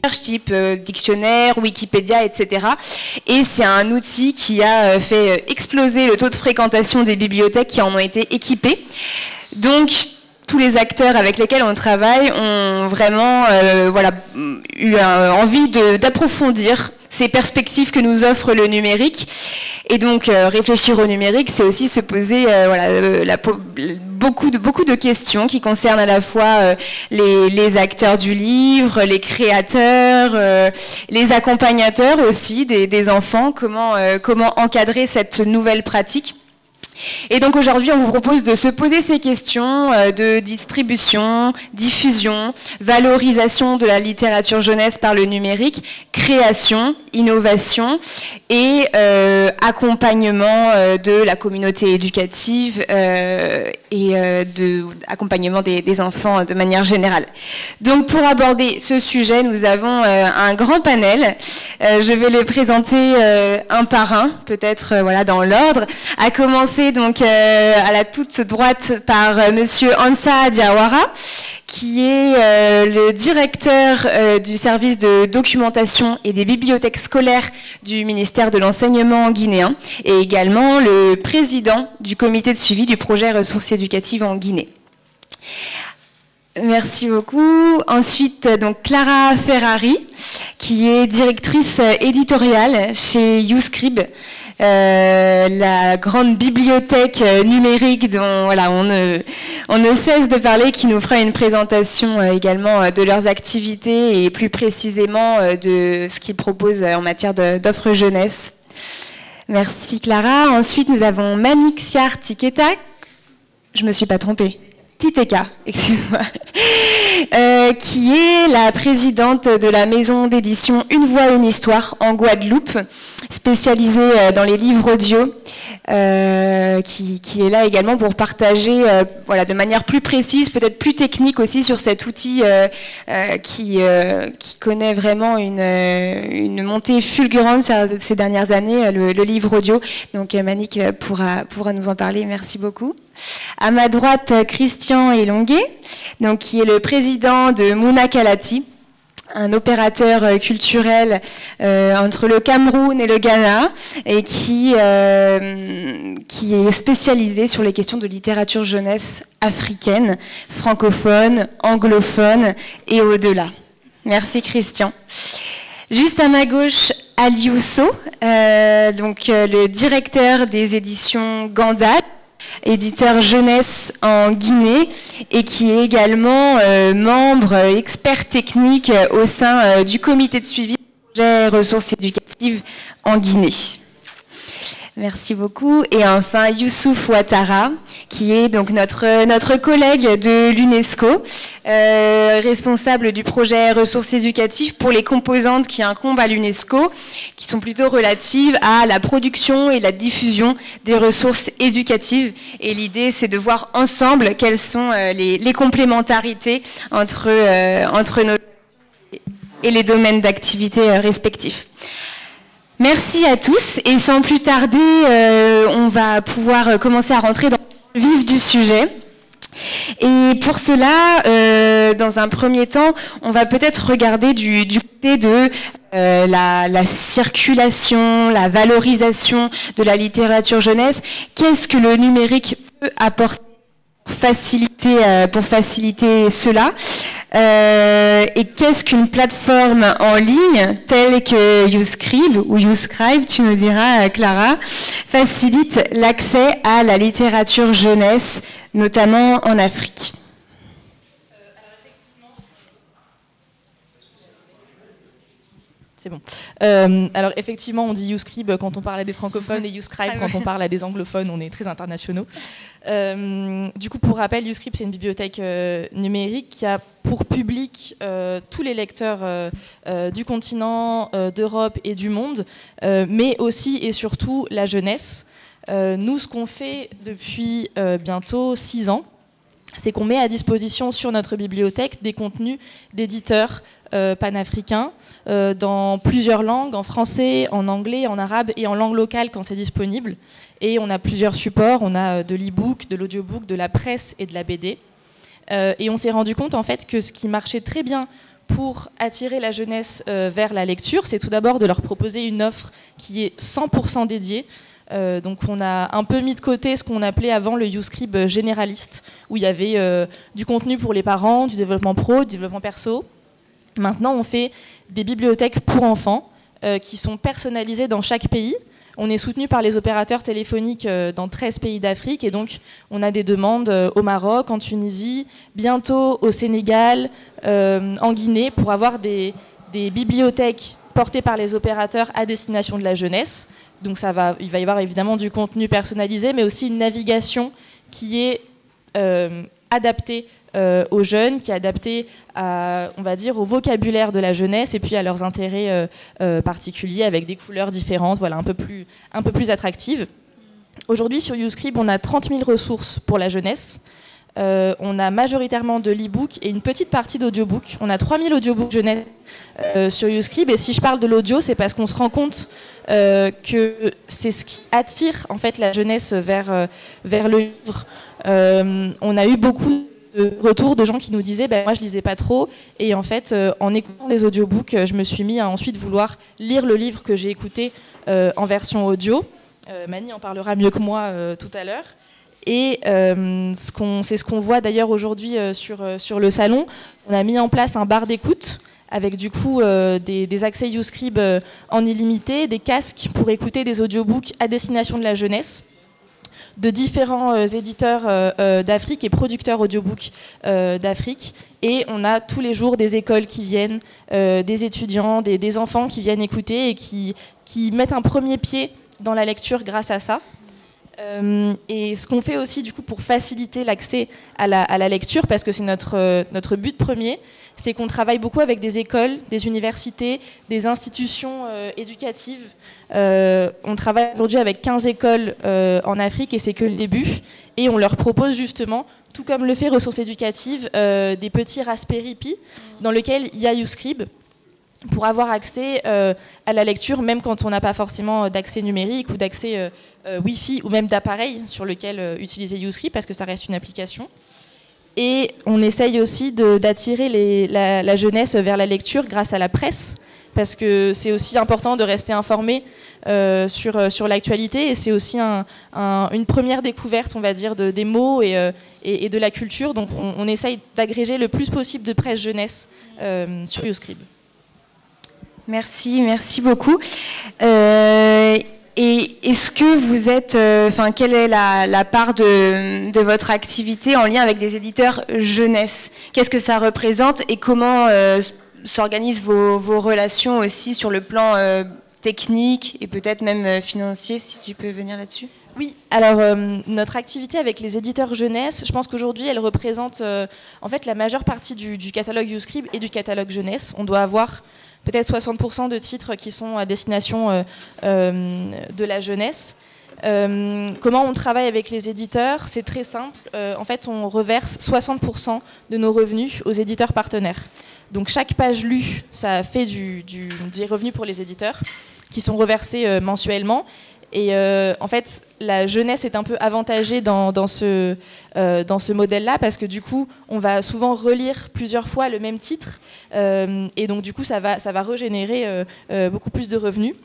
type dictionnaire, Wikipédia, etc. Et c'est un outil qui a fait exploser le taux de fréquentation des bibliothèques qui en ont été équipées. Donc, tous les acteurs avec lesquels on travaille ont vraiment eu envie d'approfondir ces perspectives que nous offre le numérique. Et donc, réfléchir au numérique, c'est aussi se poser beaucoup de questions qui concernent à la fois les acteurs du livre, les créateurs, les accompagnateurs aussi des enfants, comment encadrer cette nouvelle pratique. Et donc aujourd'hui, on vous propose de se poser ces questions de distribution, diffusion, valorisation de la littérature jeunesse par le numérique, création, innovation et accompagnement de la communauté éducative et accompagnement des enfants de manière générale. Donc pour aborder ce sujet, nous avons un grand panel. Je vais les présenter un par un, peut-être dans l'ordre, à commencer donc à la toute droite par Monsieur Ansa Diawara, qui est le directeur du service de documentation et des bibliothèques scolaires du ministère de l'enseignement guinéen et également le président du comité de suivi du projet ressources éducatives en Guinée. Merci beaucoup. Ensuite, donc Clara Ferrari, qui est directrice éditoriale chez YouScribe, la grande bibliothèque numérique dont on ne cesse de parler, qui nous fera une présentation également de leurs activités et plus précisément de ce qu'ils proposent en matière d'offres jeunesse. Merci Clara. Ensuite, nous avons Manixiar Tiketa. Je ne me suis pas trompée. Titeka, excuse-moi, qui est la présidente de la maison d'édition Une Voix, Une Histoire en Guadeloupe, spécialisée dans les livres audio, qui est là également pour partager de manière plus précise, peut-être plus technique aussi, sur cet outil qui connaît vraiment une montée fulgurante ces dernières années, le livre audio. Donc Manik pourra nous en parler. Merci beaucoup. À ma droite, Christian Elonguet, donc qui est le président de Mouna Kalati, un opérateur culturel entre le Cameroun et le Ghana, et qui est spécialisé sur les questions de littérature jeunesse africaine, francophone, anglophone et au-delà. Merci Christian. Juste à ma gauche, Aliou Sow, donc le directeur des éditions Gandalf, éditeur jeunesse en Guinée, et qui est également membre expert technique au sein du comité de suivi du projet ressources éducatives en Guinée. Merci beaucoup. Et enfin, Youssouf Ouattara, qui est donc notre collègue de l'UNESCO, responsable du projet ressources éducatives pour les composantes qui incombent à l'UNESCO, qui sont plutôt relatives à la production et la diffusion des ressources éducatives. Et l'idée, c'est de voir ensemble quelles sont les complémentarités entre nos et les domaines d'activité respectifs. Merci à tous, et sans plus tarder, on va pouvoir commencer à rentrer dans le vif du sujet. Et pour cela, dans un premier temps, on va peut-être regarder du côté de la circulation, la valorisation de la littérature jeunesse. Qu'est-ce que le numérique peut apporter pour faciliter cela, et qu'est-ce qu'une plateforme en ligne telle que YouScribe ou YouScribe, tu nous diras Clara, facilite l'accès à la littérature jeunesse, notamment en Afrique? C'est bon. Alors effectivement, on dit YouScribe quand on parle à des francophones et YouScribe quand on parle à des anglophones. On est très internationaux. Du coup, pour rappel, YouScribe, c'est une bibliothèque numérique qui a pour public tous les lecteurs du continent, d'Europe et du monde, mais aussi et surtout la jeunesse. Nous, ce qu'on fait depuis bientôt 6 ans, c'est qu'on met à disposition sur notre bibliothèque des contenus d'éditeurs panafricains dans plusieurs langues, en français, en anglais, en arabe et en langue locale quand c'est disponible. Et on a plusieurs supports, on a de l'e-book, de l'audiobook, de la presse et de la BD. Et on s'est rendu compte en fait que ce qui marchait très bien pour attirer la jeunesse vers la lecture, c'est tout d'abord de leur proposer une offre qui est 100% dédiée. Donc on a un peu mis de côté ce qu'on appelait avant le YouScribe généraliste, où il y avait du contenu pour les parents, du développement pro, du développement perso. Maintenant, on fait des bibliothèques pour enfants qui sont personnalisées dans chaque pays. On est soutenu par les opérateurs téléphoniques dans 13 pays d'Afrique, et donc on a des demandes au Maroc, en Tunisie, bientôt au Sénégal, en Guinée, pour avoir des bibliothèques portées par les opérateurs à destination de la jeunesse. Donc il va y avoir évidemment du contenu personnalisé, mais aussi une navigation qui est adaptée aux jeunes, qui est adaptée on va dire, au vocabulaire de la jeunesse et puis à leurs intérêts particuliers, avec des couleurs différentes, voilà, un peu plus attractives. Aujourd'hui, sur YouScribe, on a 30 000 ressources pour la jeunesse. On a majoritairement de l'e-book et une petite partie d'audiobook. On a 3000 audiobooks jeunesse sur YouScribe, et si je parle de l'audio, c'est parce qu'on se rend compte que c'est ce qui attire en fait la jeunesse vers le livre. On a eu beaucoup de retours de gens qui nous disaient moi je lisais pas trop, et en fait en écoutant les audiobooks, je me suis mis à ensuite vouloir lire le livre que j'ai écouté en version audio. Mani en parlera mieux que moi tout à l'heure. Et c'est ce qu'on voit d'ailleurs aujourd'hui sur le salon. On a mis en place un bar d'écoute avec du coup des accès YouScribe en illimité, des casques pour écouter des audiobooks à destination de la jeunesse, de différents éditeurs d'Afrique et producteurs audiobooks d'Afrique. Et on a tous les jours des écoles qui viennent, des étudiants, des enfants qui viennent écouter et qui mettent un premier pied dans la lecture grâce à ça. Et ce qu'on fait aussi du coup pour faciliter l'accès à la lecture, parce que c'est notre but premier, c'est qu'on travaille beaucoup avec des écoles, des universités, des institutions éducatives. On travaille aujourd'hui avec 15 écoles en Afrique, et c'est que le début, et on leur propose justement, tout comme le fait Ressources Éducatives, des petits Raspberry Pi dans lesquels il y a YouScribe, pour avoir accès à la lecture, même quand on n'a pas forcément d'accès numérique ou d'accès Wi-Fi ou même d'appareil sur lequel utiliser YouScribe, parce que ça reste une application. Et on essaye aussi d'attirer la jeunesse vers la lecture grâce à la presse, parce que c'est aussi important de rester informé sur l'actualité, et c'est aussi une première découverte, on va dire, des mots et de la culture. Donc on essaye d'agréger le plus possible de presse jeunesse sur YouScribe. Merci beaucoup. Et est-ce que vous êtes, quelle est la part de votre activité en lien avec des éditeurs jeunesse? Qu'est-ce que ça représente, et comment s'organisent vos relations aussi sur le plan technique et peut-être même financier, si tu peux venir là-dessus? Oui, alors notre activité avec les éditeurs jeunesse, je pense qu'aujourd'hui elle représente en fait la majeure partie du catalogue YouScribe et du catalogue jeunesse. On doit avoir peut-être 60% de titres qui sont à destination de la jeunesse. Comment on travaille avec les éditeurs? C'est très simple. En fait, on reverse 60% de nos revenus aux éditeurs partenaires. Donc chaque page lue, ça fait des revenus pour les éditeurs qui sont reversés mensuellement. Et en fait, la jeunesse est un peu avantagée dans ce modèle-là, parce que du coup, on va souvent relire plusieurs fois le même titre, et donc du coup, ça va régénérer beaucoup plus de revenus.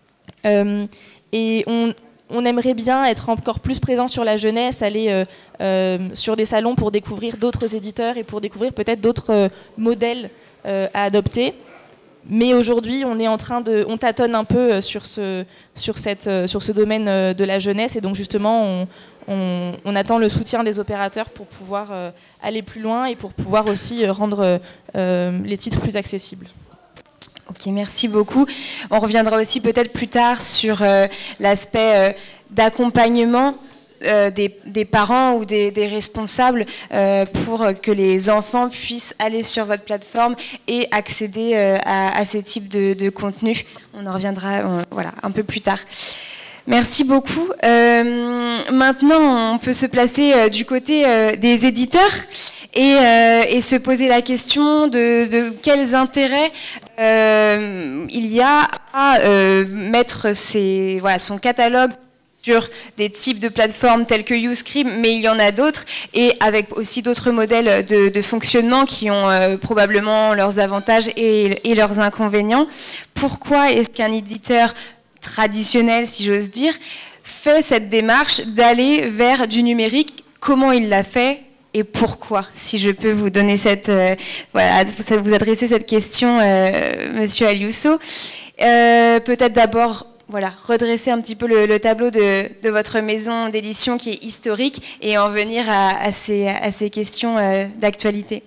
Et on aimerait bien être encore plus présent sur la jeunesse, aller sur des salons pour découvrir d'autres éditeurs et pour découvrir peut-être d'autres modèles à adopter. Mais aujourd'hui, on tâtonne un peu sur ce domaine de la jeunesse, et donc justement, on attend le soutien des opérateurs pour pouvoir aller plus loin et pour pouvoir aussi rendre les titres plus accessibles. Ok, merci beaucoup. On reviendra aussi peut-être plus tard sur l'aspect d'accompagnement des parents ou des responsables pour que les enfants puissent aller sur votre plateforme et accéder à ces types de contenus. On en reviendra un peu plus tard. Merci beaucoup. Maintenant, on peut se placer du côté des éditeurs et se poser la question de quels intérêts il y a à mettre son catalogue sur des types de plateformes telles que YouScribe, mais il y en a d'autres, et avec aussi d'autres modèles de fonctionnement qui ont probablement leurs avantages et leurs inconvénients. Pourquoi est-ce qu'un éditeur traditionnel, si j'ose dire, fait cette démarche d'aller vers du numérique? Comment il l'a fait et pourquoi? Si je peux vous donner voilà, vous adresser cette question, Monsieur Aliousso. Peut-être d'abord, voilà, redresser un petit peu le tableau de votre maison d'édition qui est historique et en venir à ces questions d'actualité.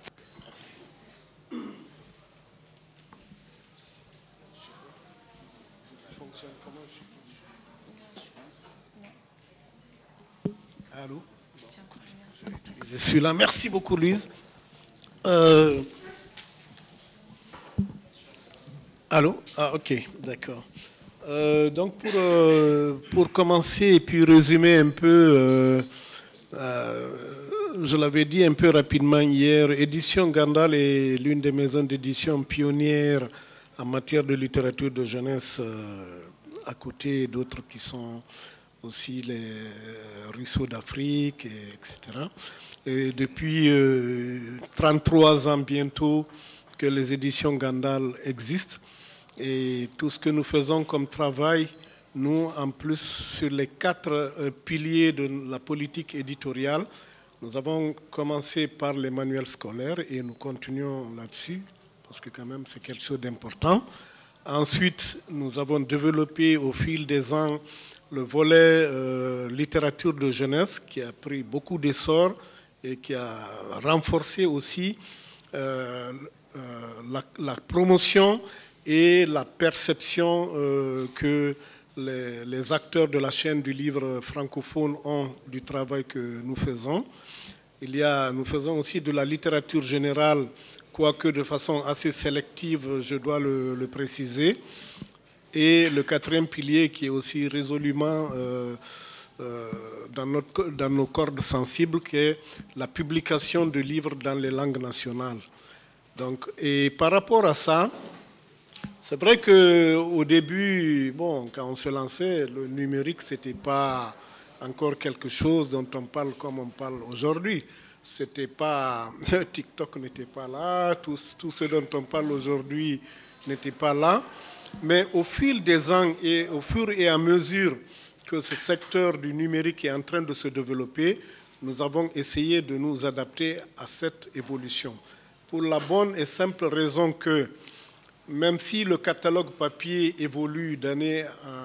Allô? Je suis là. Merci beaucoup, Louise. Allô? Ah, ok, d'accord. Donc, pour commencer et puis résumer un peu, je l'avais dit un peu rapidement hier, Édition Gandal est l'une des maisons d'édition pionnières en matière de littérature de jeunesse, à côté d'autres qui sont aussi les Ruisseaux d'Afrique, etc. Et depuis 33 ans bientôt que les éditions Gandal existent. Et tout ce que nous faisons comme travail, nous, en plus, sur les 4 piliers de la politique éditoriale, nous avons commencé par les manuels scolaires et nous continuons là-dessus, parce que quand même, c'est quelque chose d'important. Ensuite, nous avons développé au fil des ans le volet littérature de jeunesse qui a pris beaucoup d'essor et qui a renforcé aussi la promotion et la perception que les acteurs de la chaîne du livre francophone ont du travail que nous faisons. Nous faisons aussi de la littérature générale, quoique de façon assez sélective, je dois le préciser. Et le 4e pilier qui est aussi résolument dans nos cordes sensibles, qui est la publication de livres dans les langues nationales. Donc, et par rapport à ça, c'est vrai qu'au début, bon, quand on se lançait, le numérique, ce n'était pas encore quelque chose dont on parle comme on parle aujourd'hui. C'était pas, TikTok n'était pas là, tout ce dont on parle aujourd'hui n'était pas là. Mais au fil des ans et au fur et à mesure que ce secteur du numérique est en train de se développer, nous avons essayé de nous adapter à cette évolution. Pour la bonne et simple raison que, même si le catalogue papier évolue d'année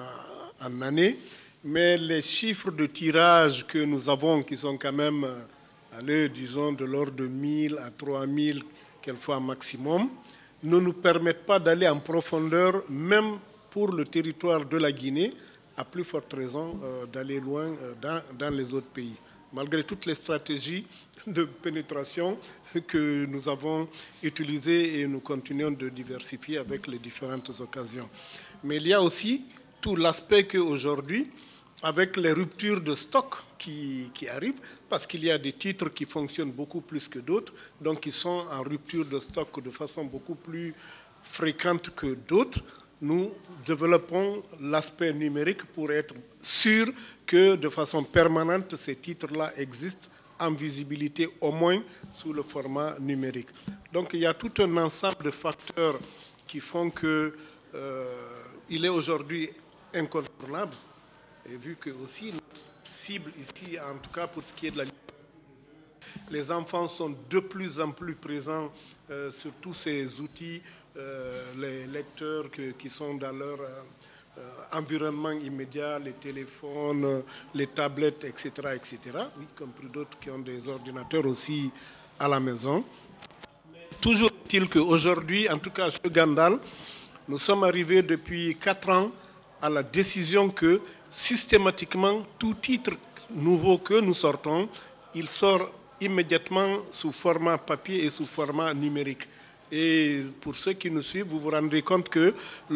en année, mais les chiffres de tirage que nous avons, qui sont quand même, disons, de l'ordre de 1000 à 3000, quelquefois maximum, ne nous permettent pas d'aller en profondeur, même pour le territoire de la Guinée, à plus forte raison d'aller loin dans les autres pays. Malgré toutes les stratégies de pénétration que nous avons utilisées et nous continuons de diversifier avec les différentes occasions. Mais il y a aussi tout l'aspect qu'aujourd'hui, avec les ruptures de stock qui arrivent, parce qu'il y a des titres qui fonctionnent beaucoup plus que d'autres, donc ils sont en rupture de stock de façon beaucoup plus fréquente que d'autres, nous développons l'aspect numérique pour être sûr que de façon permanente, ces titres-là existent en visibilité, au moins sous le format numérique. Donc il y a tout un ensemble de facteurs qui font qu'il est aujourd'hui incontournable. Et vu que aussi notre cible ici, en tout cas pour ce qui est de la littérature, les enfants sont de plus en plus présents sur tous ces outils, les lecteurs qui sont dans leur environnement immédiat, les téléphones, les tablettes, etc., etc., y compris d'autres qui ont des ordinateurs aussi à la maison. Toujours est-il qu'aujourd'hui, en tout cas chez Gandal, nous sommes arrivés depuis 4 ans à la décision que systématiquement, tout titre nouveau que nous sortons, il sort immédiatement sous format papier et sous format numérique. Et pour ceux qui nous suivent, vous vous rendrez compte que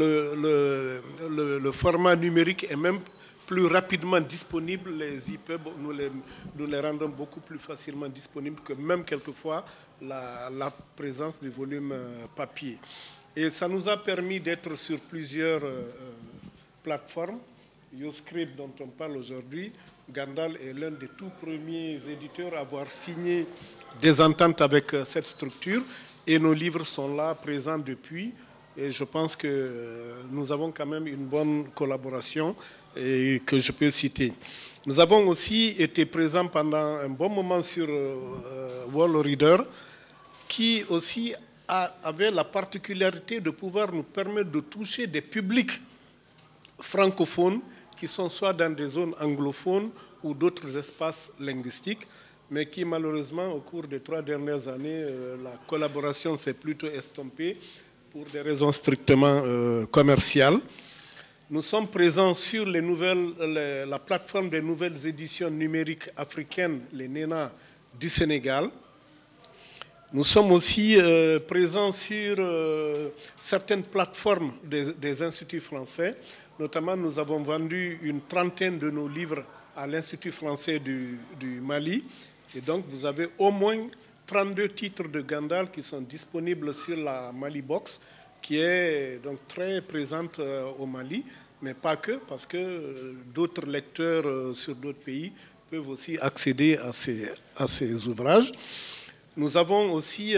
le format numérique est même plus rapidement disponible. Les EPUB, nous les rendons beaucoup plus facilement disponibles que même quelquefois la présence du volume papier. Et ça nous a permis d'être sur plusieurs plateformes. YouScript dont on parle aujourd'hui, Gandal est l'un des tout premiers éditeurs à avoir signé des ententes avec cette structure et nos livres sont là, présents depuis. Et je pense que nous avons quand même une bonne collaboration et que je peux citer. Nous avons aussi été présents pendant un bon moment sur World Reader, qui aussi avait la particularité de pouvoir nous permettre de toucher des publics francophones qui sont soit dans des zones anglophones ou d'autres espaces linguistiques, mais qui malheureusement au cours des 3 dernières années, la collaboration s'est plutôt estompée pour des raisons strictement commerciales. Nous sommes présents sur la plateforme des nouvelles éditions numériques africaines, les NENA du Sénégal. Nous sommes aussi présents sur certaines plateformes des instituts français. Notamment, nous avons vendu une 30aine de nos livres à l'Institut français du Mali. Et donc, vous avez au moins 32 titres de Gandal qui sont disponibles sur la Mali Box, qui est donc très présente au Mali, mais pas que, parce que d'autres lecteurs sur d'autres pays peuvent aussi accéder à ces ouvrages. Nous avons aussi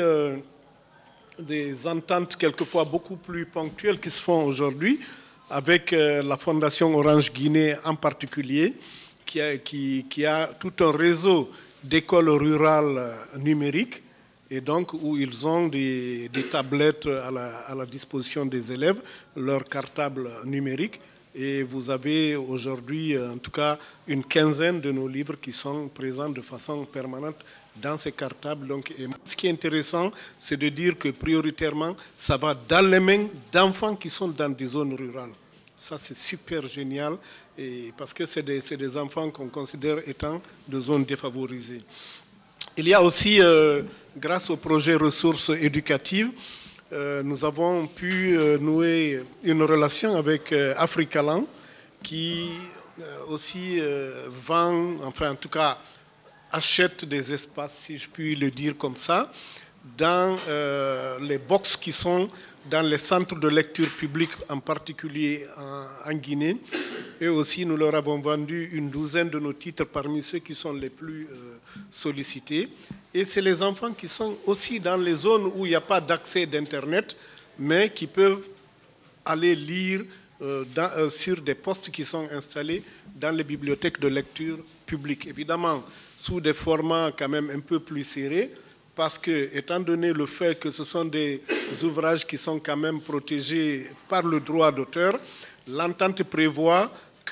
des ententes quelquefois beaucoup plus ponctuelles qui se font aujourd'hui avec la Fondation Orange Guinée en particulier, qui a tout un réseau d'écoles rurales numériques, et donc où ils ont des tablettes à la disposition des élèves, leurs cartables numériques. Et vous avez aujourd'hui, en tout cas, une 15aine de nos livres qui sont présents de façon permanente dans ces cartables. Donc, et ce qui est intéressant, c'est de dire que prioritairement, ça va dans les mains d'enfants qui sont dans des zones rurales. Ça, c'est super génial, et parce que c'est des enfants qu'on considère étant de zones défavorisées. Il y a aussi, grâce au projet ressources éducatives, nous avons pu nouer une relation avec Africaland, qui aussi vend, enfin en tout cas achète des espaces, si je puis le dire comme ça, dans les box qui sont dans les centres de lecture publique, en particulier en Guinée. Et aussi, nous leur avons vendu une 12aine de nos titres parmi ceux qui sont les plus sollicités. Et c'est les enfants qui sont aussi dans les zones où il n'y a pas d'accès d'Internet, mais qui peuvent aller lire sur des postes qui sont installés dans les bibliothèques de lecture publique. Évidemment, sous des formats quand même un peu plus serrés, parce que, étant donné le fait que ce sont des ouvrages qui sont quand même protégés par le droit d'auteur, l'entente prévoit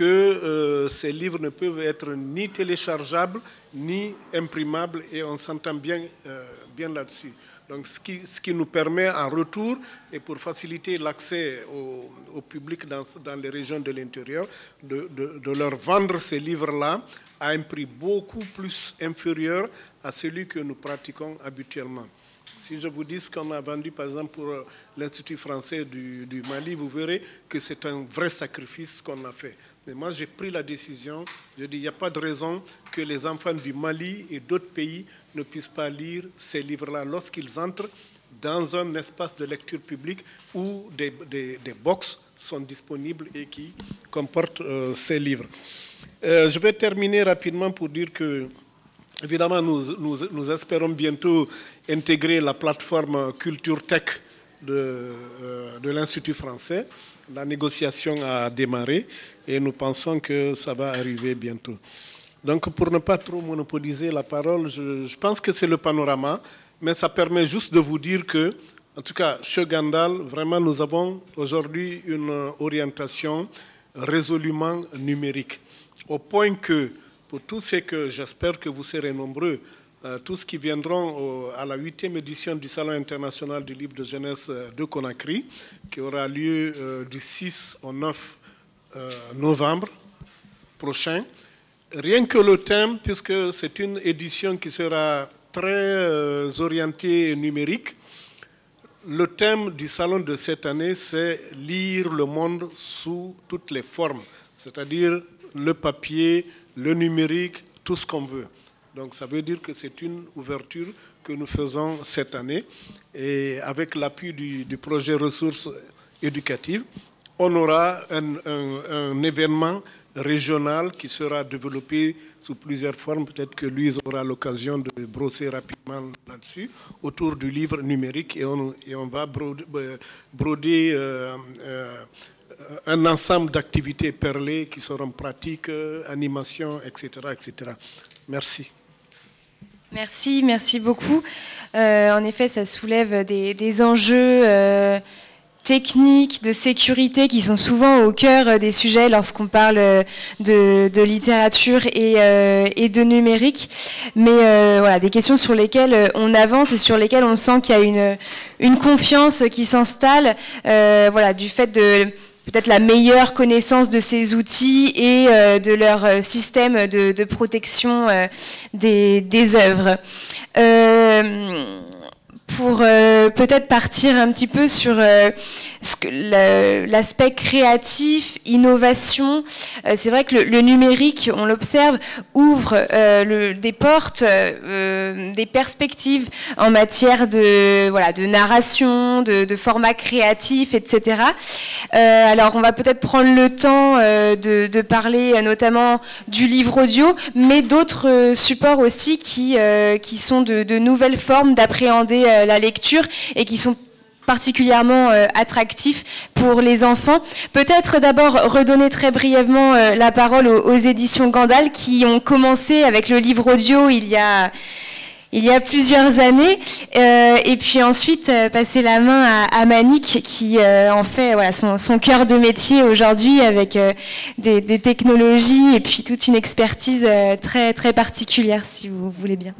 que ces livres ne peuvent être ni téléchargeables, ni imprimables, et on s'entend bien là-dessus. Donc, ce qui nous permet en retour, et pour faciliter l'accès au public dans les régions de l'intérieur, de leur vendre ces livres-là à un prix beaucoup plus inférieur à celui que nous pratiquons habituellement. Si je vous dis ce qu'on a vendu, par exemple, pour l'Institut français du Mali, vous verrez que c'est un vrai sacrifice qu'on a fait. Mais moi, j'ai pris la décision, je dis, il n'y a pas de raison que les enfants du Mali et d'autres pays ne puissent pas lire ces livres-là lorsqu'ils entrent dans un espace de lecture publique où des box sont disponibles et qui comportent ces livres. Je vais terminer rapidement pour dire que, évidemment, nous espérons bientôt intégrer la plateforme Culture Tech de l'Institut français. La négociation a démarré et nous pensons que ça va arriver bientôt. Donc, pour ne pas trop monopoliser la parole, je pense que c'est le panorama, mais ça permet juste de vous dire que, en tout cas, chez Gandal, vraiment, nous avons aujourd'hui une orientation résolument numérique. Au point que, pour tous ceux que j'espère que vous serez nombreux, tous qui viendront à la 8e édition du Salon international du livre de jeunesse de Conakry, qui aura lieu du 6 au 9 novembre prochain. Rien que le thème, puisque c'est une édition qui sera très orientée numérique, le thème du salon de cette année, c'est lire le monde sous toutes les formes, c'est-à-dire le papier, le numérique, tout ce qu'on veut. Donc ça veut dire que c'est une ouverture que nous faisons cette année, et avec l'appui du projet ressources éducatives, on aura un événement régional qui sera développé sous plusieurs formes. Peut-être que Louise aura l'occasion de brosser rapidement là-dessus, autour du livre numérique, et on va broder un ensemble d'activités perlées qui seront pratiques, animation, etc., etc. Merci. Merci beaucoup. En effet, ça soulève des enjeux techniques, de sécurité qui sont souvent au cœur des sujets lorsqu'on parle de littérature et de numérique. Mais voilà, des questions sur lesquelles on avance et sur lesquelles on sent qu'il y a une confiance qui s'installe, voilà, du fait de peut-être la meilleure connaissance de ces outils et de leur système de protection des œuvres. Pour peut-être partir un petit peu sur l'aspect créatif, innovation, c'est vrai que le numérique, on l'observe, ouvre des portes, des perspectives en matière de narration, de format créatif, etc. Alors on va peut-être prendre le temps de parler notamment du livre audio, mais d'autres supports aussi qui sont de nouvelles formes d'appréhender la lecture et qui sont particulièrement attractifs pour les enfants. Peut-être d'abord redonner très brièvement la parole aux éditions Gandal qui ont commencé avec le livre audio il y a plusieurs années, et puis ensuite passer la main à Manik qui en fait voilà, son cœur de métier aujourd'hui avec des technologies et puis toute une expertise très, très particulière, si vous voulez bien.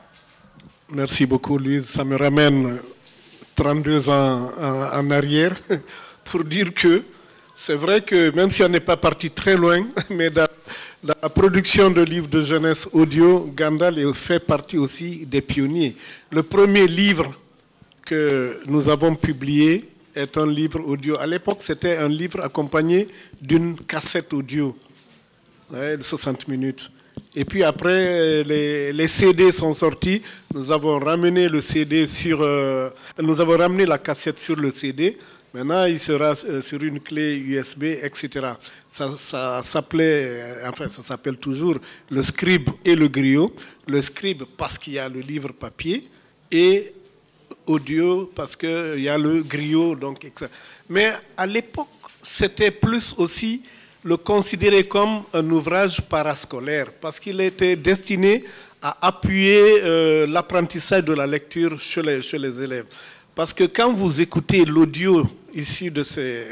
Merci beaucoup, Louise. Ça me ramène 32 ans en arrière pour dire que c'est vrai que même si on n'est pas parti très loin, mais dans la production de livres de jeunesse audio, Gandal fait partie aussi des pionniers. Le premier livre que nous avons publié est un livre audio. À l'époque, c'était un livre accompagné d'une cassette audio de 60 minutes. Et puis après, les CD sont sortis. Nous avons ramené le CD nous avons ramené la cassette sur le CD. Maintenant, il sera sur une clé USB, etc. Ça s'appelait, enfin, ça s'appelle toujours le Scribe et le Griot. Le Scribe parce qu'il y a le livre papier et audio parce qu'il y a le Griot. Donc, etc. Mais à l'époque, c'était plus aussi le considérer comme un ouvrage parascolaire parce qu'il était destiné à appuyer l'apprentissage de la lecture chez les élèves. Parce que quand vous écoutez l'audio issu de ces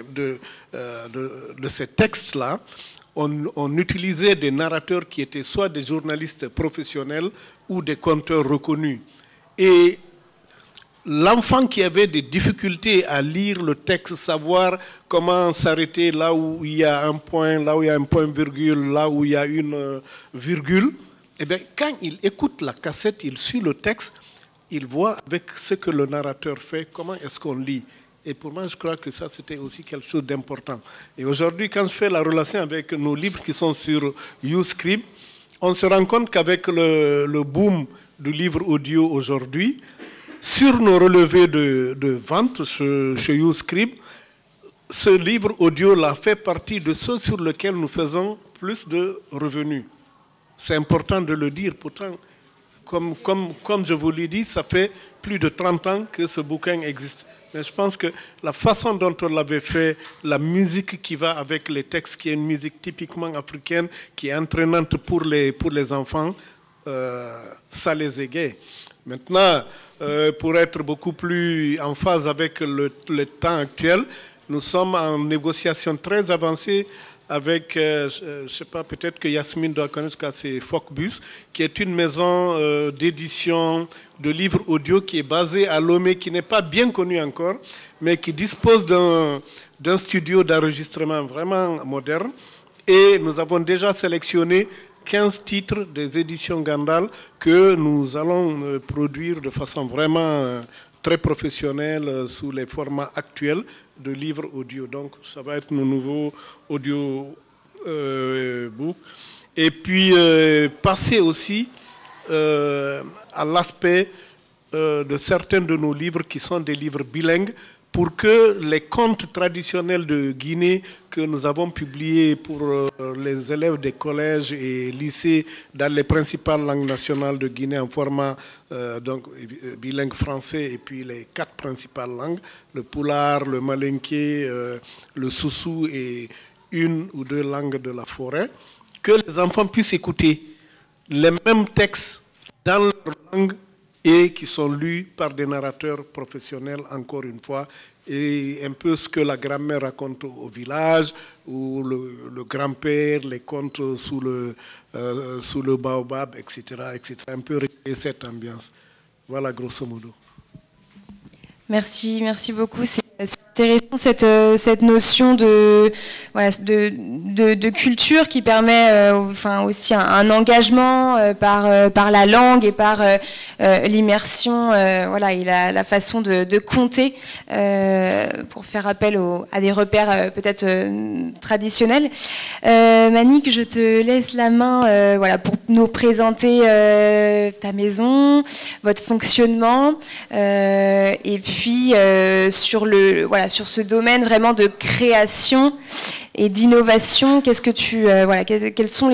textes-là, on utilisait des narrateurs qui étaient soit des journalistes professionnels ou des conteurs reconnus. Et l'enfant qui avait des difficultés à lire le texte, savoir comment s'arrêter là où il y a un point, là où il y a un point-virgule, là où il y a une virgule, eh bien, quand il écoute la cassette, il suit le texte, il voit avec ce que le narrateur fait, comment est-ce qu'on lit. Et pour moi, je crois que ça, c'était aussi quelque chose d'important. Et aujourd'hui, quand je fais la relation avec nos livres qui sont sur YouScribe, on se rend compte qu'avec le boom du livre audio aujourd'hui, sur nos relevés de vente chez YouScribe, ce livre audio-là fait partie de ceux sur lesquels nous faisons plus de revenus. C'est important de le dire. Pourtant, comme je vous l'ai dit, ça fait plus de 30 ans que ce bouquin existe. Mais je pense que la façon dont on l'avait fait, la musique qui va avec les textes, qui est une musique typiquement africaine, qui est entraînante pour les enfants, ça les égaye. Maintenant, pour être beaucoup plus en phase avec le temps actuel, nous sommes en négociation très avancée avec, je ne sais pas, peut-être que Yasmine doit connaître, c'est Focbus, qui est une maison d'édition de livres audio qui est basée à Lomé, qui n'est pas bien connue encore, mais qui dispose d'un studio d'enregistrement vraiment moderne. Et nous avons déjà sélectionné 15 titres des éditions Gandal que nous allons produire de façon vraiment très professionnelle sous les formats actuels de livres audio. Donc, ça va être nos nouveaux audio books. Et puis, passer aussi à l'aspect de certains de nos livres qui sont des livres bilingues pour que les contes traditionnels de Guinée que nous avons publiés pour les élèves des collèges et lycées dans les principales langues nationales de Guinée en format bilingue français et puis les 4 principales langues, le Pulaar, le Malinké, le Soussou et 1 ou 2 langues de la forêt, que les enfants puissent écouter les mêmes textes dans leur langue et qui sont lus par des narrateurs professionnels, encore une fois, et un peu ce que la grand-mère raconte au village, ou le grand-père, les contes sous le baobab, etc., etc. Un peu recréer cette ambiance. Voilà, grosso modo. Merci beaucoup. C'est intéressant cette notion de culture qui permet aussi un engagement par la langue et par l'immersion et la façon de compter pour faire appel à des repères peut-être traditionnels. Manik, je te laisse la main pour nous présenter ta maison, votre fonctionnement et puis sur ce domaine vraiment de création et d'innovation, qu'est-ce que quels sont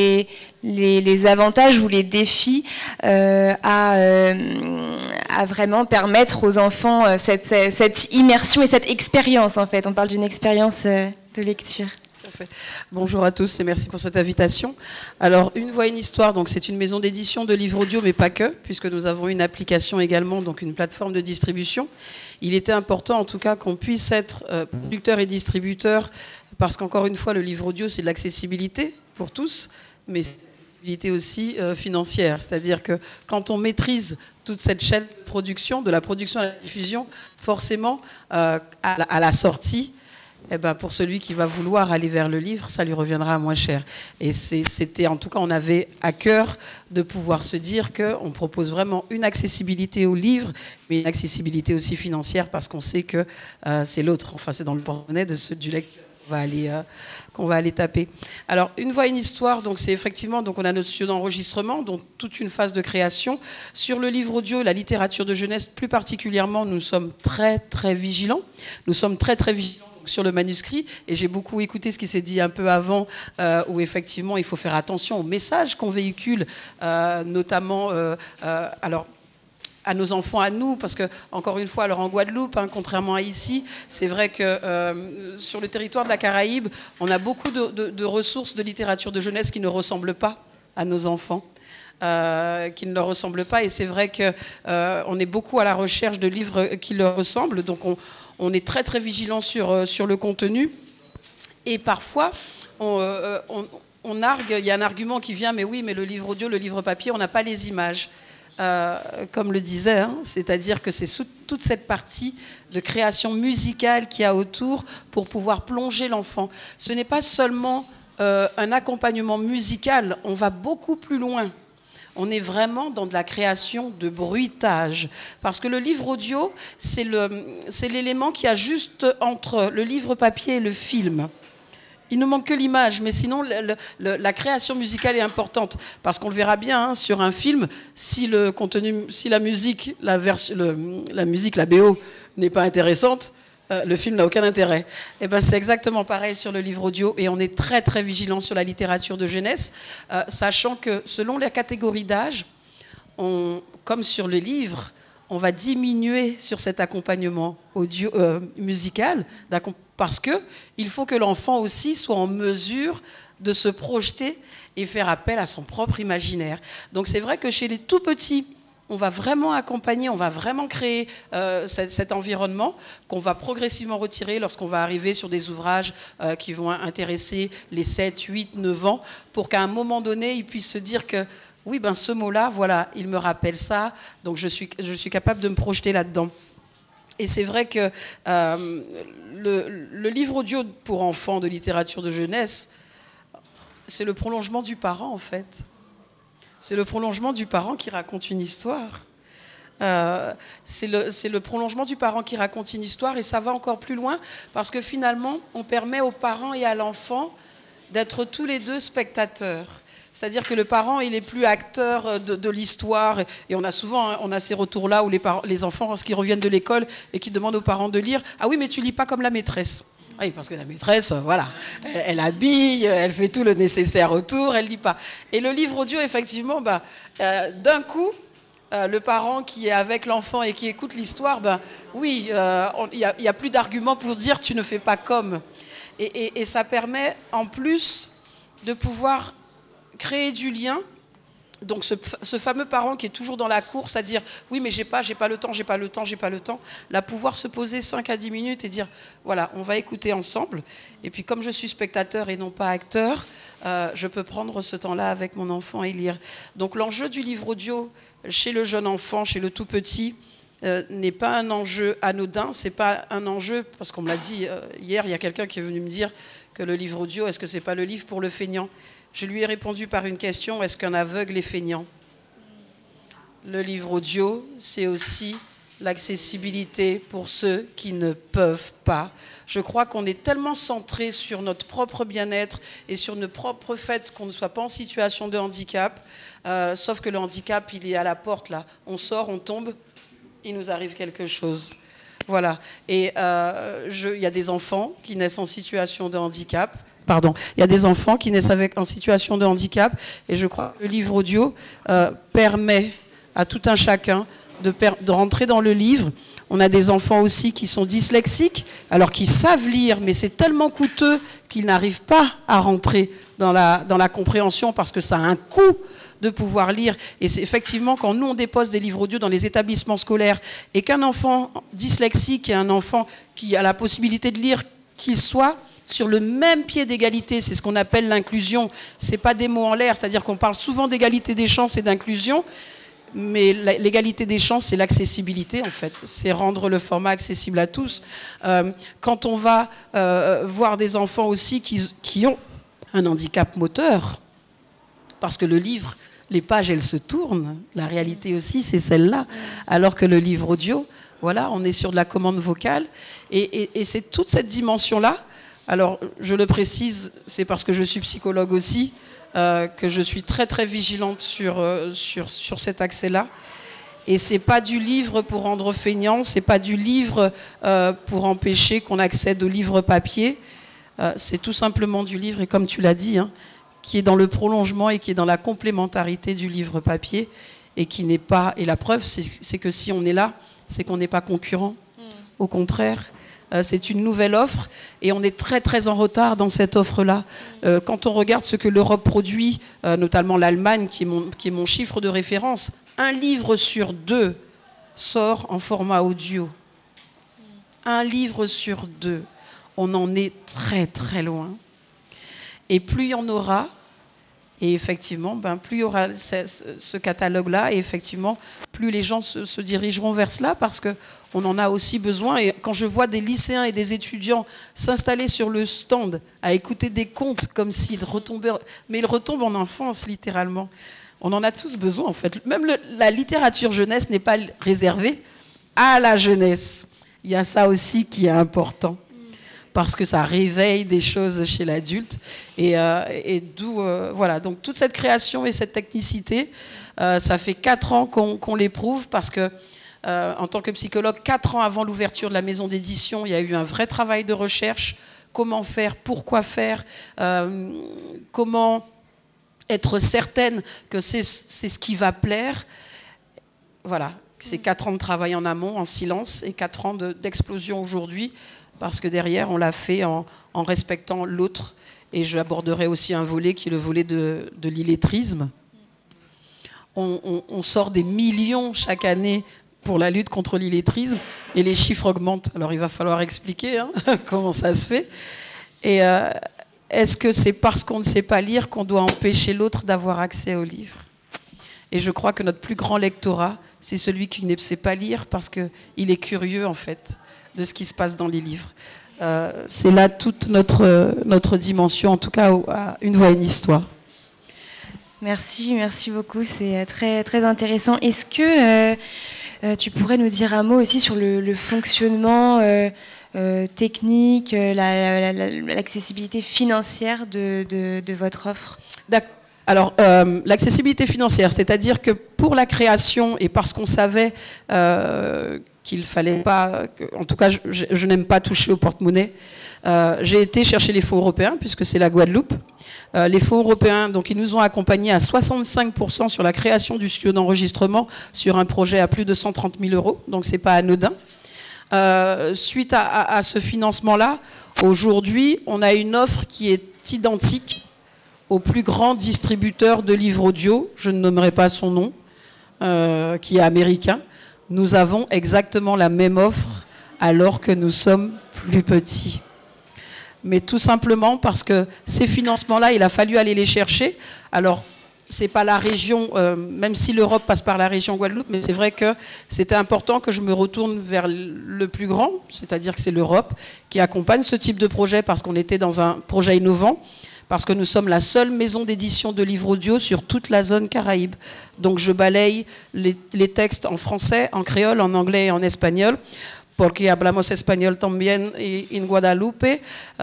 les avantages ou les défis à vraiment permettre aux enfants cette immersion et cette expérience, en fait. On parle d'une expérience de lecture. Bonjour à tous et merci pour cette invitation. Alors, Une voix, une histoire, donc c'est une maison d'édition de livres audio, mais pas que, puisque nous avons une application également, donc une plateforme de distribution. Il était important, en tout cas, qu'on puisse être producteur et distributeur, parce qu'encore une fois, le livre audio, c'est de l'accessibilité pour tous, mais c'est de l'accessibilité aussi financière. C'est-à-dire que quand on maîtrise toute cette chaîne de production, de la production à la diffusion, forcément, à la sortie, pour celui qui va vouloir aller vers le livre, ça lui reviendra moins cher. Et c'était, en tout cas, on avait à cœur de pouvoir se dire qu'on propose vraiment une accessibilité au livre, mais une accessibilité aussi financière, parce qu'on sait que c'est l'autre. Enfin, c'est dans le porte-monnaie du lecteur qu'on va aller taper. Alors, Une voix, une histoire, donc c'est effectivement, donc on a notre studio d'enregistrement, donc toute une phase de création. Sur le livre audio, la littérature de jeunesse, plus particulièrement, nous sommes très, très vigilants. Nous sommes très, très vigilants sur le manuscrit, et j'ai beaucoup écouté ce qui s'est dit un peu avant, où effectivement il faut faire attention aux messages qu'on véhicule, notamment alors à nos enfants, à nous, parce que encore une fois, alors en Guadeloupe, contrairement à ici, c'est vrai que sur le territoire de la Caraïbe, on a beaucoup de ressources de littérature de jeunesse qui ne ressemblent pas à nos enfants. Qui ne leur ressemblent pas, et c'est vrai qu'on est beaucoup à la recherche de livres qui leur ressemblent, donc on est très très vigilant sur le contenu, et parfois on argue, il y a un argument qui vient, mais oui, mais le livre audio, le livre papier, on n'a pas les images, comme le disait, c'est-à-dire que c'est toute cette partie de création musicale qu'il y a autour pour pouvoir plonger l'enfant. Ce n'est pas seulement un accompagnement musical, on va beaucoup plus loin. On est vraiment dans de la création de bruitage. Parce que le livre audio, c'est l'élément qui a juste entre le livre papier et le film. Il ne manque que l'image, mais sinon la création musicale est importante. Parce qu'on le verra bien sur un film, si le contenu, si la musique, la BO n'est pas intéressante, le film n'a aucun intérêt. Et c'est exactement pareil sur le livre audio, et on est très très vigilant sur la littérature de jeunesse, sachant que selon la catégorie d'âge, comme sur le livre, on va diminuer sur cet accompagnement audio, musical, parce qu'il faut que l'enfant aussi soit en mesure de se projeter et faire appel à son propre imaginaire. Donc c'est vrai que chez les tout petits, on va vraiment accompagner, on va vraiment créer cet environnement qu'on va progressivement retirer lorsqu'on va arriver sur des ouvrages qui vont intéresser les 7, 8, 9 ans, pour qu'à un moment donné, ils puissent se dire que oui, ce mot-là, voilà, il me rappelle ça, donc je suis capable de me projeter là-dedans. Et c'est vrai que le livre audio pour enfants de littérature de jeunesse, c'est le prolongement du parent, en fait. C'est le prolongement du parent qui raconte une histoire. C'est le prolongement du parent qui raconte une histoire, et ça va encore plus loin, parce que finalement, on permet aux parents et à l'enfant d'être tous les deux spectateurs. C'est-à-dire que le parent, il est plus acteur de l'histoire. Et on a souvent, hein, on a ces retours-là où les enfants, lorsqu'ils reviennent de l'école et qui demandent aux parents de lire, « Ah oui, mais tu lis pas comme la maîtresse ». Oui, parce que la maîtresse, voilà, elle habille, elle fait tout le nécessaire autour, elle lit pas. Et le livre audio, effectivement, d'un coup, le parent qui est avec l'enfant et qui écoute l'histoire, oui, il y a plus d'arguments pour dire « tu ne fais pas comme ». Et ça permet, en plus, de pouvoir créer du lien. Donc ce fameux parent qui est toujours dans la course à dire « oui, mais j'ai pas le temps », là, pouvoir se poser 5 à 10 minutes et dire « voilà, on va écouter ensemble ». Et puis comme je suis spectateur et non pas acteur, je peux prendre ce temps-là avec mon enfant et lire. Donc l'enjeu du livre audio chez le jeune enfant, chez le tout petit, n'est pas un enjeu anodin, c'est pas un enjeu, parce qu'on me l'a dit hier, il y a quelqu'un qui est venu me dire que le livre audio, est-ce que c'est pas le livre pour le feignant ? Je lui ai répondu par une question, est-ce qu'un aveugle est feignant ? Le livre audio, c'est aussi l'accessibilité pour ceux qui ne peuvent pas. Je crois qu'on est tellement centré sur notre propre bien-être et sur notre propre fait qu'on ne soit pas en situation de handicap, sauf que le handicap, il est à la porte, là. On sort, on tombe, il nous arrive quelque chose. Voilà. Et il y a des enfants qui naissent en situation de handicap. Il y a des enfants qui naissent en situation de handicap. Et je crois que le livre audio permet à tout un chacun de rentrer dans le livre. On a des enfants aussi qui sont dyslexiques, alors qu'ils savent lire, mais c'est tellement coûteux qu'ils n'arrivent pas à rentrer dans la compréhension parce que ça a un coût de pouvoir lire. Et c'est effectivement quand nous on dépose des livres audio dans les établissements scolaires et qu'un enfant dyslexique et un enfant qui a la possibilité de lire, qu'il soit sur le même pied d'égalité, c'est ce qu'on appelle l'inclusion. C'est pas des mots en l'air, c'est-à-dire qu'on parle souvent d'égalité des chances et d'inclusion, mais l'égalité des chances, c'est l'accessibilité en fait, c'est rendre le format accessible à tous. Quand on va voir des enfants aussi qui ont un handicap moteur, parce que le livre, les pages, elles se tournent. La réalité aussi, c'est celle-là. Alors que le livre audio, voilà, on est sur de la commande vocale. Et c'est toute cette dimension-là. Alors, je le précise, c'est parce que je suis psychologue aussi, que je suis très, très vigilante sur cet accès-là. Et c'est pas du livre pour rendre feignant, c'est pas du livre pour empêcher qu'on accède au livre papier. C'est tout simplement du livre, et comme tu l'as dit, hein, qui est dans le prolongement et qui est dans la complémentarité du livre papier et qui n'est pas... Et la preuve, c'est que si on est là, c'est qu'on n'est pas concurrent. Au contraire, c'est une nouvelle offre et on est très très en retard dans cette offre-là. Quand on regarde ce que l'Europe produit, notamment l'Allemagne, qui est mon chiffre de référence, 1 livre sur 2 sort en format audio. 1 livre sur 2. On en est très très loin. Et plus il y en aura, et effectivement, plus il y aura ce catalogue-là, et effectivement, plus les gens se dirigeront vers cela, parce qu'on en a aussi besoin. Et quand je vois des lycéens et des étudiants s'installer sur le stand, à écouter des contes comme s'ils retombaient, mais ils retombent en enfance, littéralement. On en a tous besoin, en fait. Même la littérature jeunesse n'est pas réservée à la jeunesse. Il y a ça aussi qui est important, parce que ça réveille des choses chez l'adulte. Et d'où, voilà, donc toute cette création et cette technicité, ça fait 4 ans qu'on l'éprouve, parce que, en tant que psychologue, 4 ans avant l'ouverture de la maison d'édition, il y a eu un vrai travail de recherche. Comment faire, pourquoi faire, comment être certaine que c'est ce qui va plaire. Voilà, c'est 4 ans de travail en amont, en silence, et 4 ans d'explosion aujourd'hui, parce que derrière, on l'a fait en respectant l'autre. Et j'aborderai aussi un volet qui est le volet de l'illettrisme. On sort des millions chaque année pour la lutte contre l'illettrisme, et les chiffres augmentent. Alors il va falloir expliquer comment ça se fait. Et est-ce que c'est parce qu'on ne sait pas lire qu'on doit empêcher l'autre d'avoir accès aux livres ? Et je crois que notre plus grand lectorat, c'est celui qui ne sait pas lire parce qu'il est curieux, en fait, de ce qui se passe dans les livres. C'est là toute notre dimension, en tout cas à Une voix, une histoire. Merci beaucoup, c'est très, très intéressant. Est-ce que tu pourrais nous dire un mot aussi sur le fonctionnement l'accessibilité financière de votre offre ? Alors, l'accessibilité financière, c'est-à-dire que pour la création, et parce qu'on savait qu'il fallait pas, en tout cas, je n'aime pas toucher au porte-monnaie, j'ai été chercher les fonds européens, puisque c'est la Guadeloupe. Les fonds européens, donc, ils nous ont accompagnés à 65% sur la création du studio d'enregistrement sur un projet à plus de 130 000 €, donc c'est pas anodin. Suite à ce financement-là, aujourd'hui, on a une offre qui est identique au plus grand distributeur de livres audio, je ne nommerai pas son nom, qui est américain. Nous avons exactement la même offre alors que nous sommes plus petits. Mais tout simplement parce que ces financements-là, il a fallu aller les chercher. Alors, c'est pas la région, même si l'Europe passe par la région Guadeloupe, mais c'est vrai que c'était important que je me retourne vers le plus grand, c'est-à-dire que c'est l'Europe qui accompagne ce type de projet parce qu'on était dans un projet innovant, parce que nous sommes la seule maison d'édition de livres audio sur toute la zone Caraïbe. Donc je balaye les textes en français, en créole, en anglais et en espagnol. Porque hablamos español también en Guadalupe.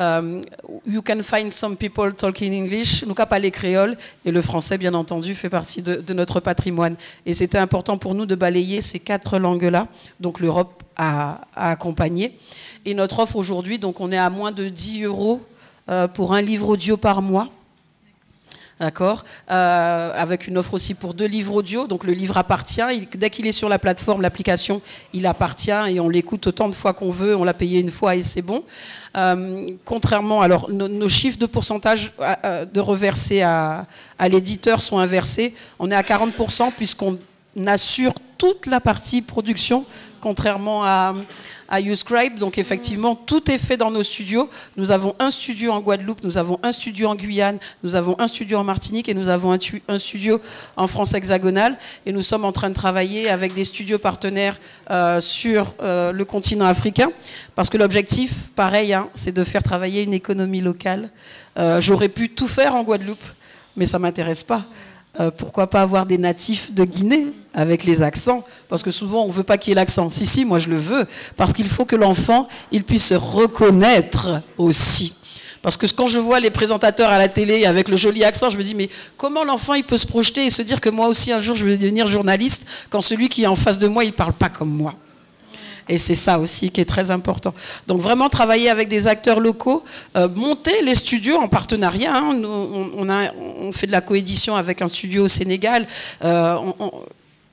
You can find some people talking English. Nous parlons créole et le français, bien entendu, fait partie de notre patrimoine. Et c'était important pour nous de balayer ces 4 langues-là. Donc l'Europe a accompagné. Et notre offre aujourd'hui, donc on est à moins de 10 € pour un livre audio par mois. D'accord, avec une offre aussi pour 2 livres audio. Donc le livre appartient. Dès qu'il est sur la plateforme, l'application, il appartient et on l'écoute autant de fois qu'on veut. On l'a payé une fois et c'est bon. Contrairement, alors nos chiffres de pourcentage de reversés à l'éditeur sont inversés. On est à 40% puisqu'on assure toute la partie production, contrairement à YouScribe. Donc effectivement, tout est fait dans nos studios. Nous avons un studio en Guadeloupe, nous avons un studio en Guyane, nous avons un studio en Martinique et nous avons un studio en France hexagonale. Et nous sommes en train de travailler avec des studios partenaires sur le continent africain. Parce que l'objectif, pareil, hein, c'est de faire travailler une économie locale. J'aurais pu tout faire en Guadeloupe, mais ça ne m'intéresse pas. Pourquoi pas avoir des natifs de Guinée avec les accents? Parce que souvent on ne veut pas qu'il y ait l'accent. Si, moi je le veux. Parce qu'il faut que l'enfant il puisse se reconnaître aussi. Parce que quand je vois les présentateurs à la télé avec le joli accent, je me dis mais comment l'enfant il peut se projeter et se dire que moi aussi un jour je vais devenir journaliste quand celui qui est en face de moi il ne parle pas comme moi? Et c'est ça aussi qui est très important. Donc vraiment travailler avec des acteurs locaux, monter les studios en partenariat. Hein. On fait de la coédition avec un studio au Sénégal. On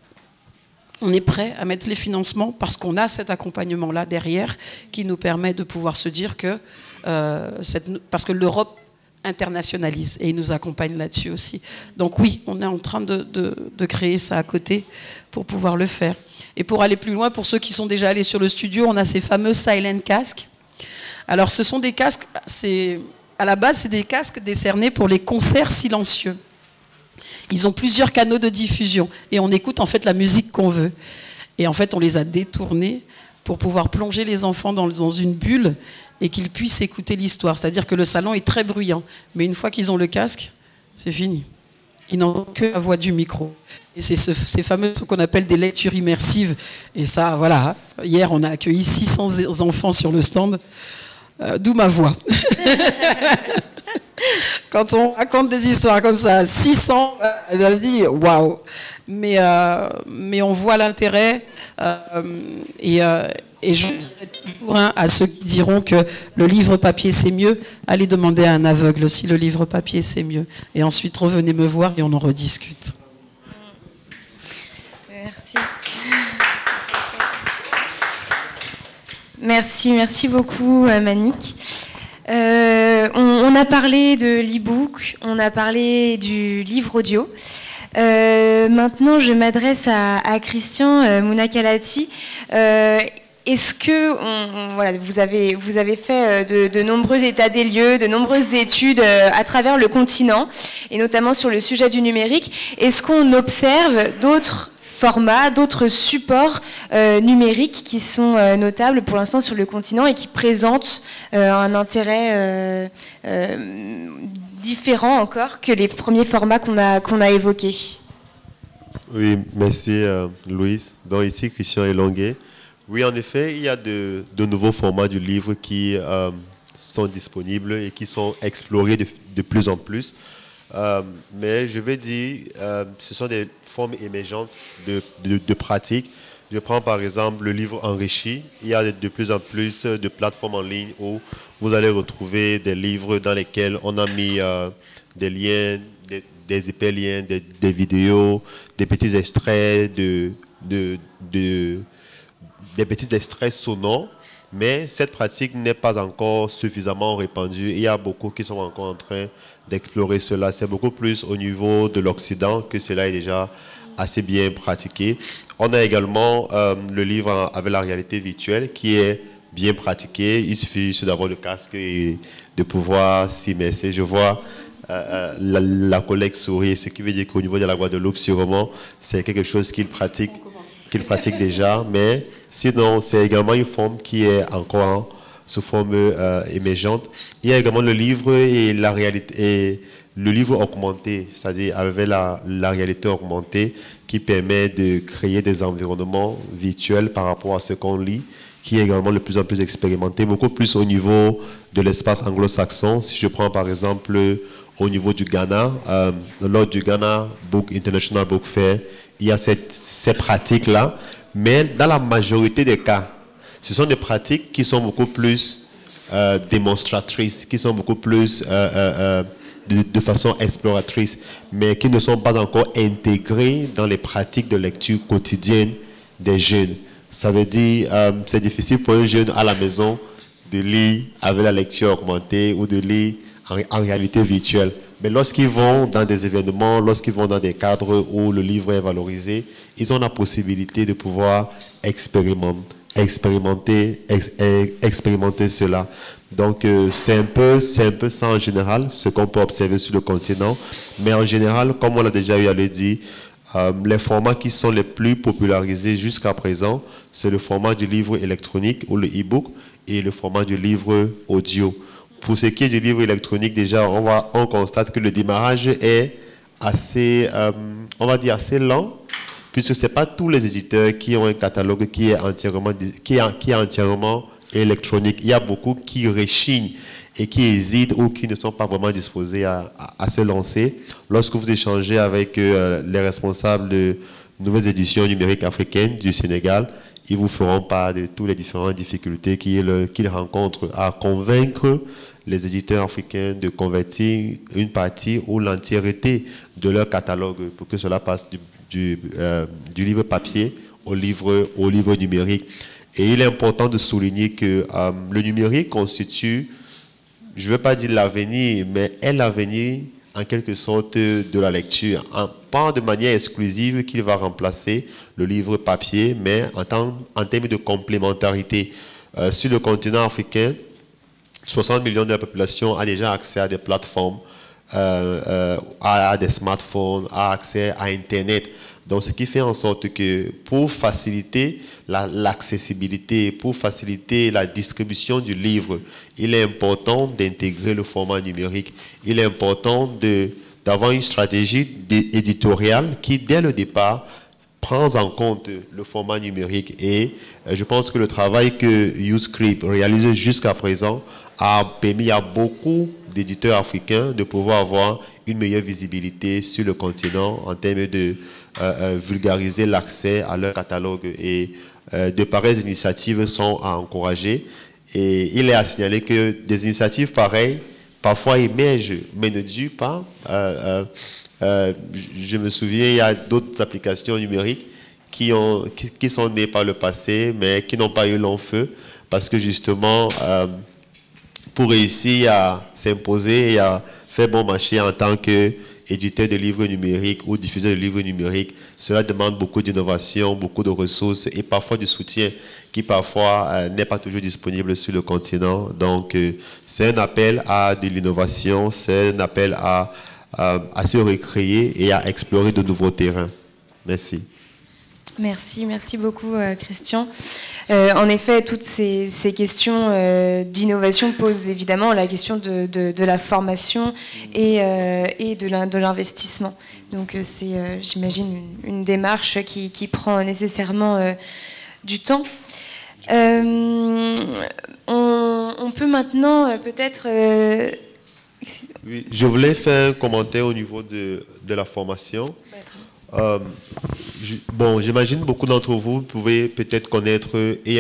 est prêt à mettre les financements parce qu'on a cet accompagnement-là derrière qui nous permet de pouvoir se dire que... parce que l'Europe internationalise et il nous accompagne là-dessus aussi. Donc oui, on est en train de créer ça à côté pour pouvoir le faire. Et pour aller plus loin, pour ceux qui sont déjà allés sur le studio, on a ces fameux silent casques. Alors ce sont des casques, à la base c'est des casques décernés pour les concerts silencieux. Ils ont plusieurs canaux de diffusion et on écoute en fait la musique qu'on veut. Et en fait on les a détournés pour pouvoir plonger les enfants dans une bulle et qu'ils puissent écouter l'histoire. C'est-à-dire que le salon est très bruyant, mais une fois qu'ils ont le casque, c'est fini. Ils n'ont que la voix du micro. Et c'est ces fameux trucs qu'on appelle des lectures immersives. Et ça, voilà, hier on a accueilli 600 enfants sur le stand, d'où ma voix. Quand on raconte des histoires comme ça, 600, on se dit waouh. Mais on voit l'intérêt et je dirais toujours à ceux qui diront que le livre papier c'est mieux, allez demander à un aveugle si le livre papier c'est mieux. Et ensuite revenez me voir et on en rediscute. Merci beaucoup Manick. On a parlé de l'e-book, on a parlé du livre audio. Maintenant, je m'adresse à Christian Mounakalati. Est-ce que voilà, vous avez fait de nombreux états des lieux, de nombreuses études à travers le continent, et notamment sur le sujet du numérique. Est-ce qu'on observe d'autres formats, d'autres supports numériques qui sont notables pour l'instant sur le continent et qui présentent un intérêt différent encore que les premiers formats qu'on a évoqués? Oui, merci Louise. Donc ici Christian Elonguet. Oui, en effet, il y a de nouveaux formats du livre qui sont disponibles et qui sont explorés de plus en plus. mais je vais dire, ce sont des formes émergentes de pratiques. Je prends par exemple le livre enrichi. Il y a de plus en plus de plateformes en ligne où vous allez retrouver des livres dans lesquels on a mis des liens, des hyperliens, des vidéos, des petits extraits, des petits extraits sonores. Mais cette pratique n'est pas encore suffisamment répandue. Il y a beaucoup qui sont encore en train d'explorer cela. C'est beaucoup plus au niveau de l'Occident que cela est déjà assez bien pratiqué. On a également le livre avec la réalité virtuelle qui est bien pratiqué. Il suffit juste d'avoir le casque et de pouvoir s'immerser. Je vois la collègue sourire, ce qui veut dire qu'au niveau de la Guadeloupe, sûrement, c'est quelque chose qu'il pratique déjà. Mais sinon, c'est également une forme qui est encore sous forme émergente. Il y a également le livre et la réalité, et le livre augmenté, c'est-à-dire avec la réalité augmentée qui permet de créer des environnements virtuels par rapport à ce qu'on lit, qui est également de plus en plus expérimenté, beaucoup plus au niveau de l'espace anglo-saxon. Si je prends par exemple au niveau du Ghana, lors du Ghana International Book Fair, il y a ces pratiques-là, mais dans la majorité des cas, ce sont des pratiques qui sont beaucoup plus démonstratrices, qui sont beaucoup plus de façon exploratrice, mais qui ne sont pas encore intégrées dans les pratiques de lecture quotidienne des jeunes. Ça veut dire c'est difficile pour un jeune à la maison de lire avec la lecture augmentée ou de lire en réalité virtuelle. Mais lorsqu'ils vont dans des événements, lorsqu'ils vont dans des cadres où le livre est valorisé, ils ont la possibilité de pouvoir expérimenter cela. Donc c'est un peu ça en général, ce qu'on peut observer sur le continent. Mais en général, comme on a déjà eu à le dire, les formats qui sont les plus popularisés jusqu'à présent, c'est le format du livre électronique ou le e-book et le format du livre audio. Pour ce qui est du livre électronique, déjà, on constate que le démarrage est assez, on va dire assez lent, puisque ce n'est pas tous les éditeurs qui ont un catalogue qui est entièrement électronique. Il y a beaucoup qui rechignent et qui hésitent ou qui ne sont pas vraiment disposés à se lancer. Lorsque vous échangez avec les responsables de nouvelles éditions numériques africaines du Sénégal, ils vous feront part de toutes les différentes difficultés qu'ils rencontrent à convaincre les éditeurs africains de convertir une partie ou l'entièreté de leur catalogue pour que cela passe du livre papier au livre numérique. Et il est important de souligner que le numérique constitue, je ne veux pas dire l'avenir, mais est l'avenir en quelque sorte de la lecture. Pas de manière exclusive qu'il va remplacer le livre papier, mais en termes de complémentarité. Sur le continent africain, 60 millions de la population a déjà accès à des plateformes, à des smartphones, a accès à Internet. Donc, ce qui fait en sorte que pour faciliter l'accessibilité, pour faciliter la distribution du livre, il est important d'intégrer le format numérique. Il est important d'avoir une stratégie éditoriale qui, dès le départ, prend en compte le format numérique. Et je pense que le travail que YouScript réalise jusqu'à présent a permis à beaucoup d'éditeurs africains de pouvoir avoir une meilleure visibilité sur le continent en termes de vulgariser l'accès à leur catalogue. Et de pareilles initiatives sont à encourager. Et il est à signaler que des initiatives pareilles parfois émergent, mais ne durent pas. Je me souviens, il y a d'autres applications numériques qui sont nées par le passé, mais qui n'ont pas eu long feu, parce que justement, pour réussir à s'imposer et à faire bon marché en tant qu'éditeur de livres numériques ou diffuseur de livres numériques, cela demande beaucoup d'innovation, beaucoup de ressources et parfois du soutien qui parfois n'est pas toujours disponible sur le continent. Donc, c'est un appel à de l'innovation, c'est un appel à se recréer et à explorer de nouveaux terrains. Merci. Merci beaucoup Christian. En effet, toutes ces questions d'innovation posent évidemment la question de la formation et de l'investissement. Donc c'est, j'imagine, une démarche qui prend nécessairement du temps. On peut maintenant peut-être... Oui, je voulais faire un commentaire au niveau de la formation. Bon, j'imagine beaucoup d'entre vous pouvez peut-être connaître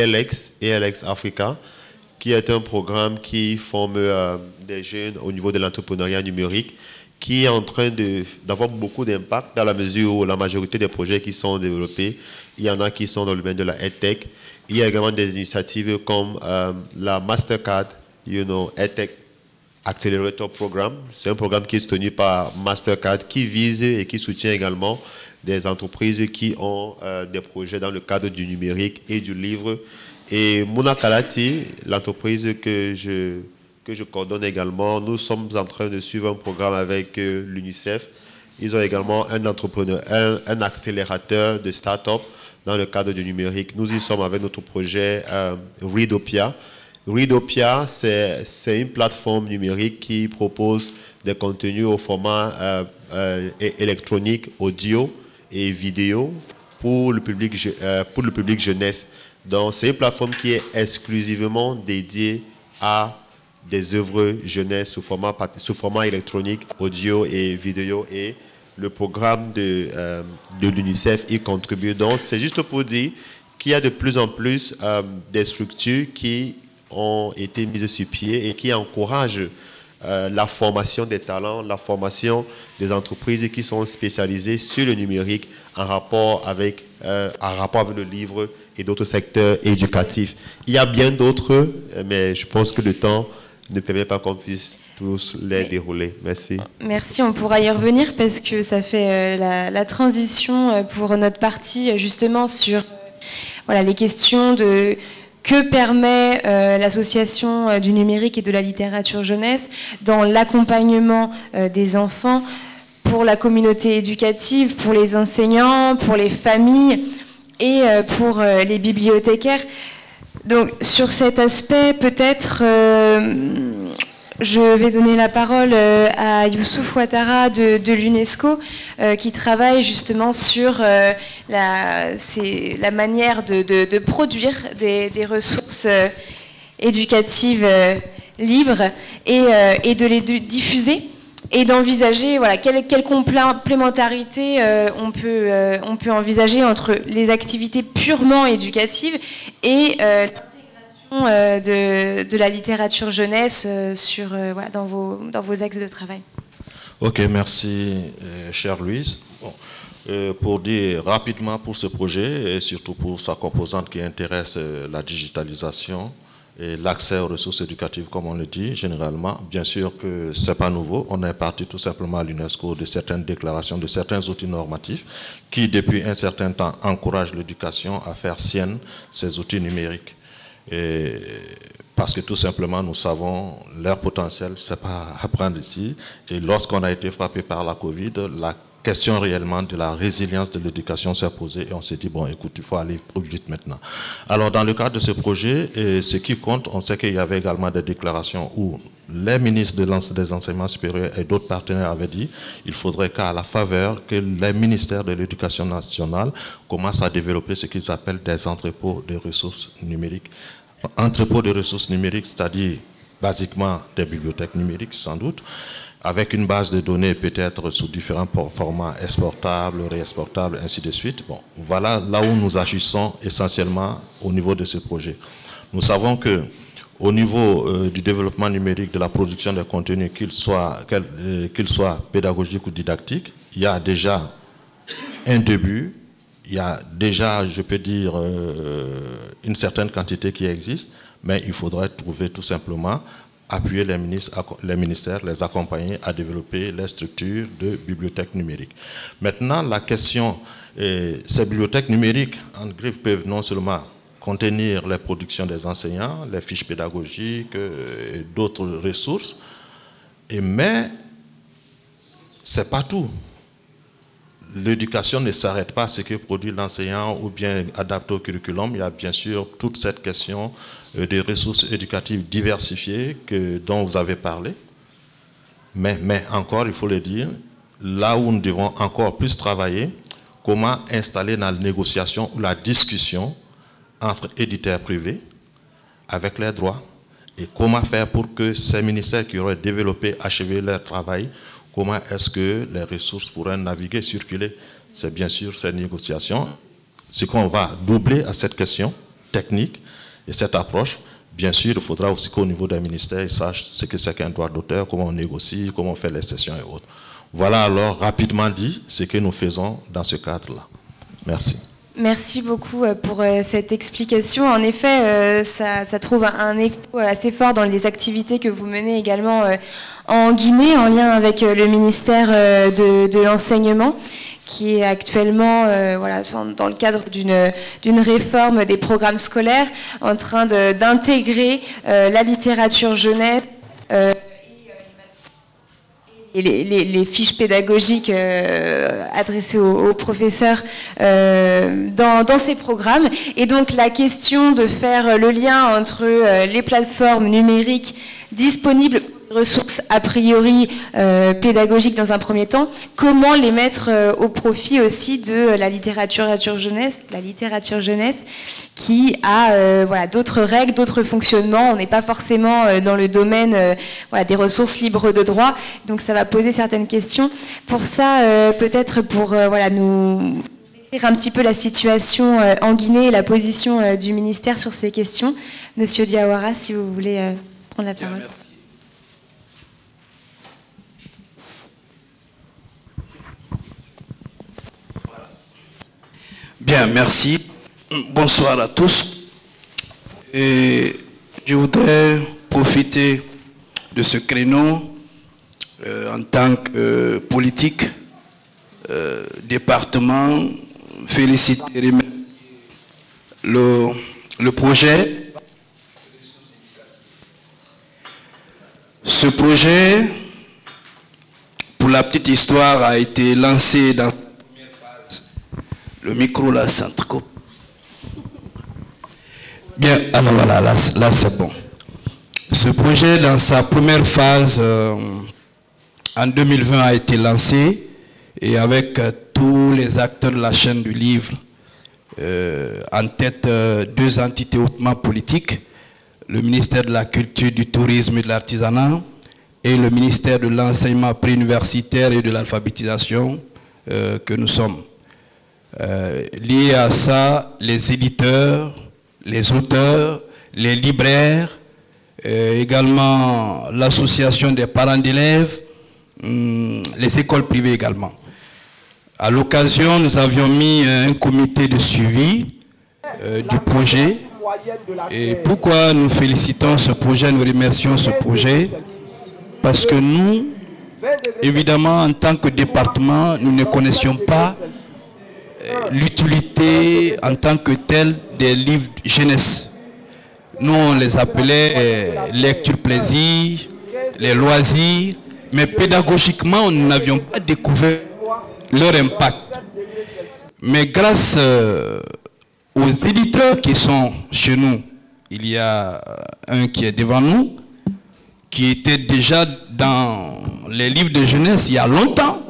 ALX Africa, qui est un programme qui forme des jeunes au niveau de l'entrepreneuriat numérique, qui est en train d'avoir beaucoup d'impact dans la mesure où la majorité des projets qui sont développés, il y en a qui sont dans le domaine de la EdTech. Il y a également des initiatives comme la Mastercard, EdTech Accelerator Program. C'est un programme qui est soutenu par Mastercard, qui vise et qui soutient également des entreprises qui ont des projets dans le cadre du numérique et du livre. Et Muna Kalati, l'entreprise que je coordonne également, nous sommes en train de suivre un programme avec l'UNICEF. Ils ont également un accélérateur de start-up dans le cadre du numérique. Nous y sommes avec notre projet Readopia. Readopia, c'est une plateforme numérique qui propose des contenus au format électronique, audio et vidéo pour le public jeunesse. Donc, c'est une plateforme qui est exclusivement dédiée à des œuvres jeunesse sous format électronique, audio et vidéo. Et le programme de l'UNICEF y contribue. Donc, c'est juste pour dire qu'il y a de plus en plus des structures qui ont été mises sur pied et qui encouragent la formation des talents, la formation des entreprises qui sont spécialisées sur le numérique en rapport avec le livre et d'autres secteurs éducatifs. Il y a bien d'autres, mais je pense que le temps ne permet pas qu'on puisse tous les dérouler. Merci. Merci, on pourra y revenir parce que ça fait la transition pour notre partie justement sur les questions de que permet l'association du numérique et de la littérature jeunesse dans l'accompagnement des enfants pour la communauté éducative, pour les enseignants, pour les familles et pour les bibliothécaires. Donc sur cet aspect, peut-être je vais donner la parole à Youssouf Ouattara de l'UNESCO qui travaille justement sur la manière de produire des ressources éducatives libres et de les diffuser et d'envisager quelle complémentarité on peut envisager entre les activités purement éducatives et de la littérature jeunesse dans vos axes de travail. Ok, merci, chère Louise. Bon, pour dire rapidement pour ce projet et surtout pour sa composante qui intéresse la digitalisation et l'accès aux ressources éducatives, comme on le dit généralement, bien sûr que ce n'est pas nouveau. On est parti tout simplement à l'UNESCO de certaines déclarations, de certains outils normatifs qui, depuis un certain temps, encouragent l'éducation à faire sienne ces outils numériques. Et parce que tout simplement, nous savons leur potentiel, c'est pas à prendre ici. Et lorsqu'on a été frappé par la Covid, la question réellement de la résilience de l'éducation s'est posée et on s'est dit, bon, écoute, il faut aller plus vite maintenant. Alors, dans le cadre de ce projet, et ce qui compte, on sait qu'il y avait également des déclarations où les ministres des enseignements supérieurs et d'autres partenaires avaient dit qu'il faudrait qu'à la faveur que les ministères de l'éducation nationale commencent à développer ce qu'ils appellent des entrepôts de ressources numériques. Entrepôts de ressources numériques, c'est-à-dire basiquement des bibliothèques numériques sans doute, avec une base de données peut-être sous différents formats exportables, réexportables, ainsi de suite. Bon, voilà là où nous agissons essentiellement au niveau de ce projet. Nous savons que au niveau du développement numérique, de la production des contenus, qu'ils soient pédagogiques ou didactiques, il y a déjà un début. Il y a déjà, je peux dire, une certaine quantité qui existe, mais il faudrait trouver tout simplement, appuyer les ministères, les accompagner à développer les structures de bibliothèques numériques. Maintenant, la question, ces bibliothèques numériques, en griffe, peuvent non seulement contenir les productions des enseignants, les fiches pédagogiques et d'autres ressources, mais ce n'est pas tout. L'éducation ne s'arrête pas à ce que produit l'enseignant ou bien adapté au curriculum. Il y a bien sûr toute cette question des ressources éducatives diversifiées dont vous avez parlé. Mais encore, il faut le dire, là où nous devons encore plus travailler, comment installer dans la négociation ou la discussion entre éditeurs privés avec les droits Et comment faire pour que ces ministères qui auraient développé, achevé leur travail, comment est-ce que les ressources pourraient naviguer, circuler? C'est bien sûr ces négociations. Ce qu'on va doubler à cette question technique et cette approche, bien sûr, il faudra aussi qu'au niveau des ministères, ils sachent ce que c'est qu'un droit d'auteur, comment on négocie, comment on fait les sessions et autres. Voilà alors rapidement dit ce que nous faisons dans ce cadre-là. Merci. Merci beaucoup pour cette explication. En effet, ça trouve un écho assez fort dans les activités que vous menez également en Guinée, en lien avec le ministère de l'Enseignement, qui est actuellement voilà, dans le cadre d'une réforme des programmes scolaires, en train d'intégrer la littérature jeunesse et les fiches pédagogiques adressées aux professeurs dans ces programmes. Et donc la question de faire le lien entre les plateformes numériques disponibles, ressources a priori pédagogiques dans un premier temps, comment les mettre au profit aussi de la littérature jeunesse qui a voilà, d'autres règles, d'autres fonctionnements. On n'est pas forcément dans le domaine voilà, des ressources libres de droit, donc ça va poser certaines questions. Pour ça, peut-être pour voilà, nous décrire un petit peu la situation en Guinée et la position du ministère sur ces questions. Monsieur Diawara, si vous voulez prendre la parole. Merci. Bien, merci. Bonsoir à tous. Et je voudrais profiter de ce créneau en tant que politique, département, féliciter et remercier le projet. Ce projet, pour la petite histoire, a été lancé dans le micro là s'entrecoupe. Bien, alors voilà, là c'est bon. Ce projet, dans sa première phase, en 2020, a été lancé et avec tous les acteurs de la chaîne du livre, en tête deux entités hautement politiques, le ministère de la Culture, du Tourisme et de l'Artisanat et le ministère de l'Enseignement préuniversitaire et de l'Alphabétisation que nous sommes. Lié à ça, les éditeurs, les auteurs, les libraires, également l'association des parents d'élèves, les écoles privées également. À l'occasion, nous avions mis un comité de suivi du projet. Et pourquoi nous félicitons ce projet, nous remercions ce projet? Parce que nous, évidemment, en tant que département, nous ne connaissions pas l'utilité en tant que telle des livres jeunesse. Nous, on les appelait lecture plaisir, les loisirs, mais pédagogiquement, nous n'avions pas découvert leur impact. Mais grâce aux éditeurs qui sont chez nous, il y a un qui est devant nous, qui était déjà dans les livres de jeunesse il y a longtemps,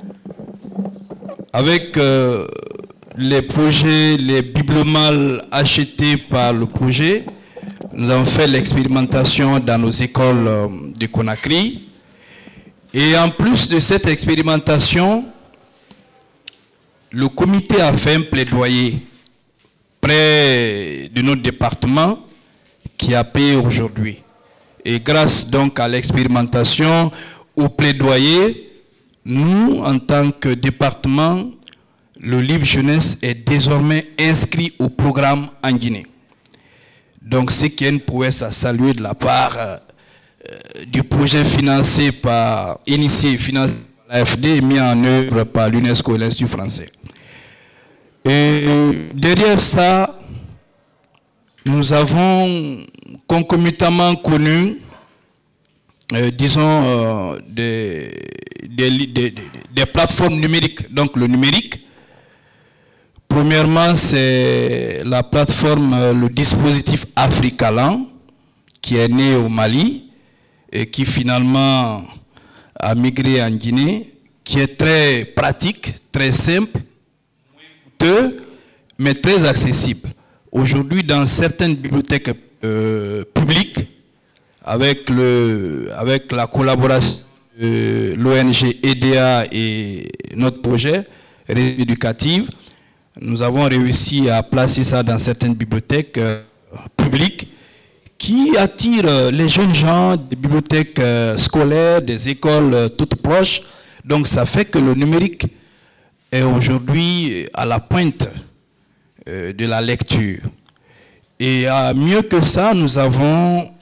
avec les projets, les bibliomals achetés par le projet. Nous avons fait l'expérimentation dans nos écoles de Conakry. Et en plus de cette expérimentation, le comité a fait un plaidoyer près de notre département qui a payé aujourd'hui. Et grâce donc à l'expérimentation, au plaidoyer, nous, en tant que département, le livre jeunesse est désormais inscrit au programme en Guinée. Donc, ce qui est une prouesse à saluer de la part du projet financé par, initié et financé par l'AFD et mis en œuvre par l'UNESCO et l'Institut français. Et derrière ça, nous avons concomitamment connu, disons, des plateformes numériques. Donc le numérique, premièrement, c'est la plateforme, le dispositif Africalan, qui est né au Mali et qui finalement a migré en Guinée, qui est très pratique, très simple, mais très accessible. Aujourd'hui, dans certaines bibliothèques publiques, avec la collaboration de l'ONG EDA et notre projet, Réseau éducatif, nous avons réussi à placer ça dans certaines bibliothèques publiques qui attirent les jeunes gens des bibliothèques scolaires, des écoles toutes proches. Donc ça fait que le numérique est aujourd'hui à la pointe de la lecture. Et mieux que ça, nous avons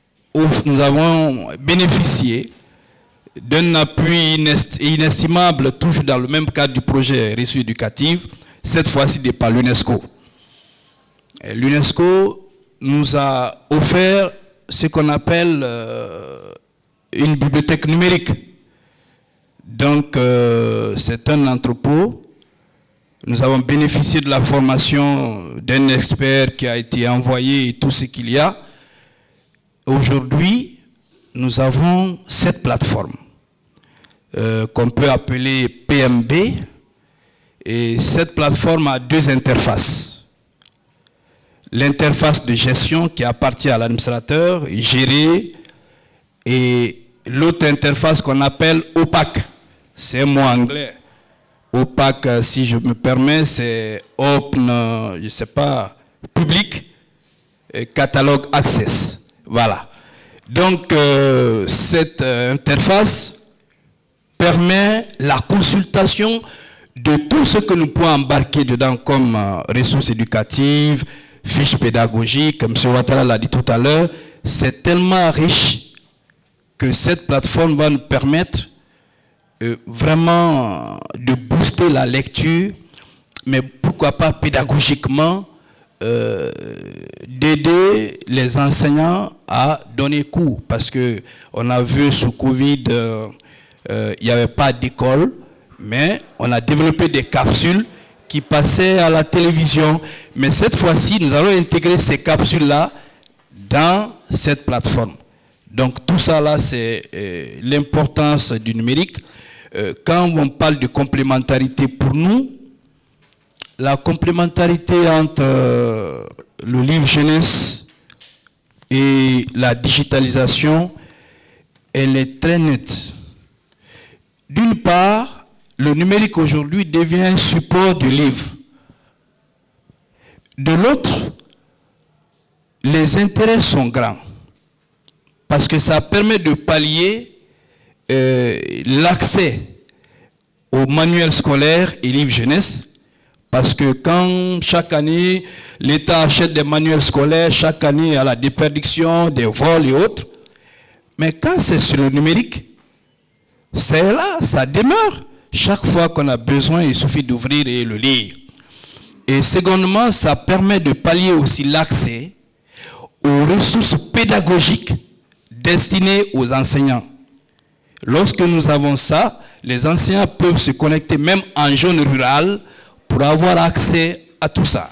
bénéficié d'un appui inestimable, toujours dans le même cadre du projet Réseau éducatif, cette fois-ci par l'UNESCO. L'UNESCO nous a offert ce qu'on appelle une bibliothèque numérique. Donc, c'est un entrepôt. Nous avons bénéficié de la formation d'un expert qui a été envoyé et tout ce qu'il y a. Aujourd'hui, nous avons cette plateforme qu'on peut appeler PMB. Et cette plateforme a deux interfaces. L'interface de gestion qui appartient à l'administrateur, gérée, et l'autre interface qu'on appelle opaque. C'est un mot anglais. Opaque, si je me permets, c'est open, je ne sais pas, public, catalogue access. Voilà. Donc, cette interface permet la consultation de tout ce que nous pouvons embarquer dedans comme ressources éducatives, fiches pédagogiques, comme M. Ouattara l'a dit tout à l'heure. C'est tellement riche que cette plateforme va nous permettre vraiment de booster la lecture, mais pourquoi pas pédagogiquement, d'aider les enseignants à donner cours. Parce qu'on a vu sous Covid, il n'y avait pas d'école, mais on a développé des capsules qui passaient à la télévision. Mais cette fois-ci, nous allons intégrer ces capsules-là dans cette plateforme. Donc tout ça là, c'est l'importance du numérique. Quand on parle de complémentarité pour nous, la complémentarité entre le livre jeunesse et la digitalisation, elle est très nette. D'une part, le numérique aujourd'hui devient un support du livre. De l'autre, les intérêts sont grands. Parce que ça permet de pallier l'accès aux manuels scolaires et livres jeunesse. Parce que quand chaque année, l'État achète des manuels scolaires, chaque année, il y a la déperdition, des vols et autres. Mais quand c'est sur le numérique, c'est là, ça demeure. Chaque fois qu'on a besoin, il suffit d'ouvrir et le lire. Et secondement, ça permet de pallier aussi l'accès aux ressources pédagogiques destinées aux enseignants. Lorsque nous avons ça, les enseignants peuvent se connecter même en zone rurale pour avoir accès à tout ça.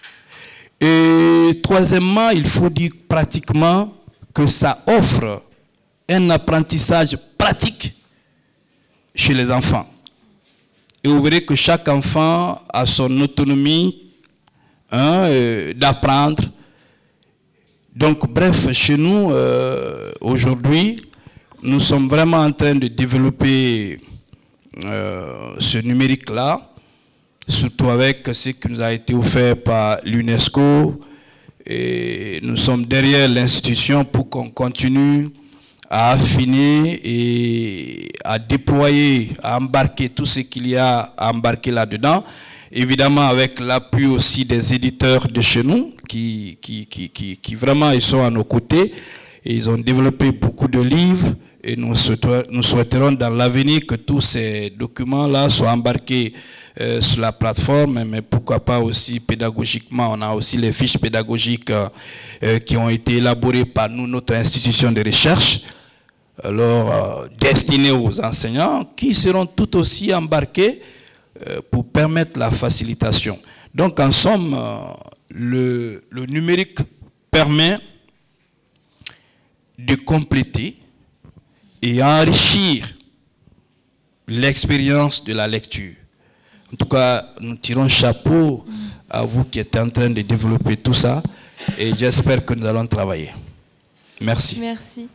Et troisièmement, il faut dire pratiquement que ça offre un apprentissage pratique chez les enfants. Et vous verrez que chaque enfant a son autonomie d'apprendre. Donc, bref, chez nous, aujourd'hui, nous sommes vraiment en train de développer ce numérique-là, surtout avec ce qui nous a été offert par l'UNESCO. Et nous sommes derrière l'institution pour qu'on continue à affiner et à déployer, à embarquer tout ce qu'il y a à embarquer là-dedans. Évidemment, avec l'appui aussi des éditeurs de chez nous, qui vraiment ils sont à nos côtés. Et ils ont développé beaucoup de livres. Et nous souhaiterons dans l'avenir que tous ces documents-là soient embarqués sur la plateforme, mais pourquoi pas aussi pédagogiquement. On a aussi les fiches pédagogiques qui ont été élaborées par nous, notre institution de recherche, alors destinées aux enseignants, qui seront tout aussi embarqués pour permettre la facilitation. Donc en somme, le numérique permet de compléter et enrichir l'expérience de la lecture. En tout cas, nous tirons chapeau à vous qui êtes en train de développer tout ça et j'espère que nous allons travailler. Merci. Merci.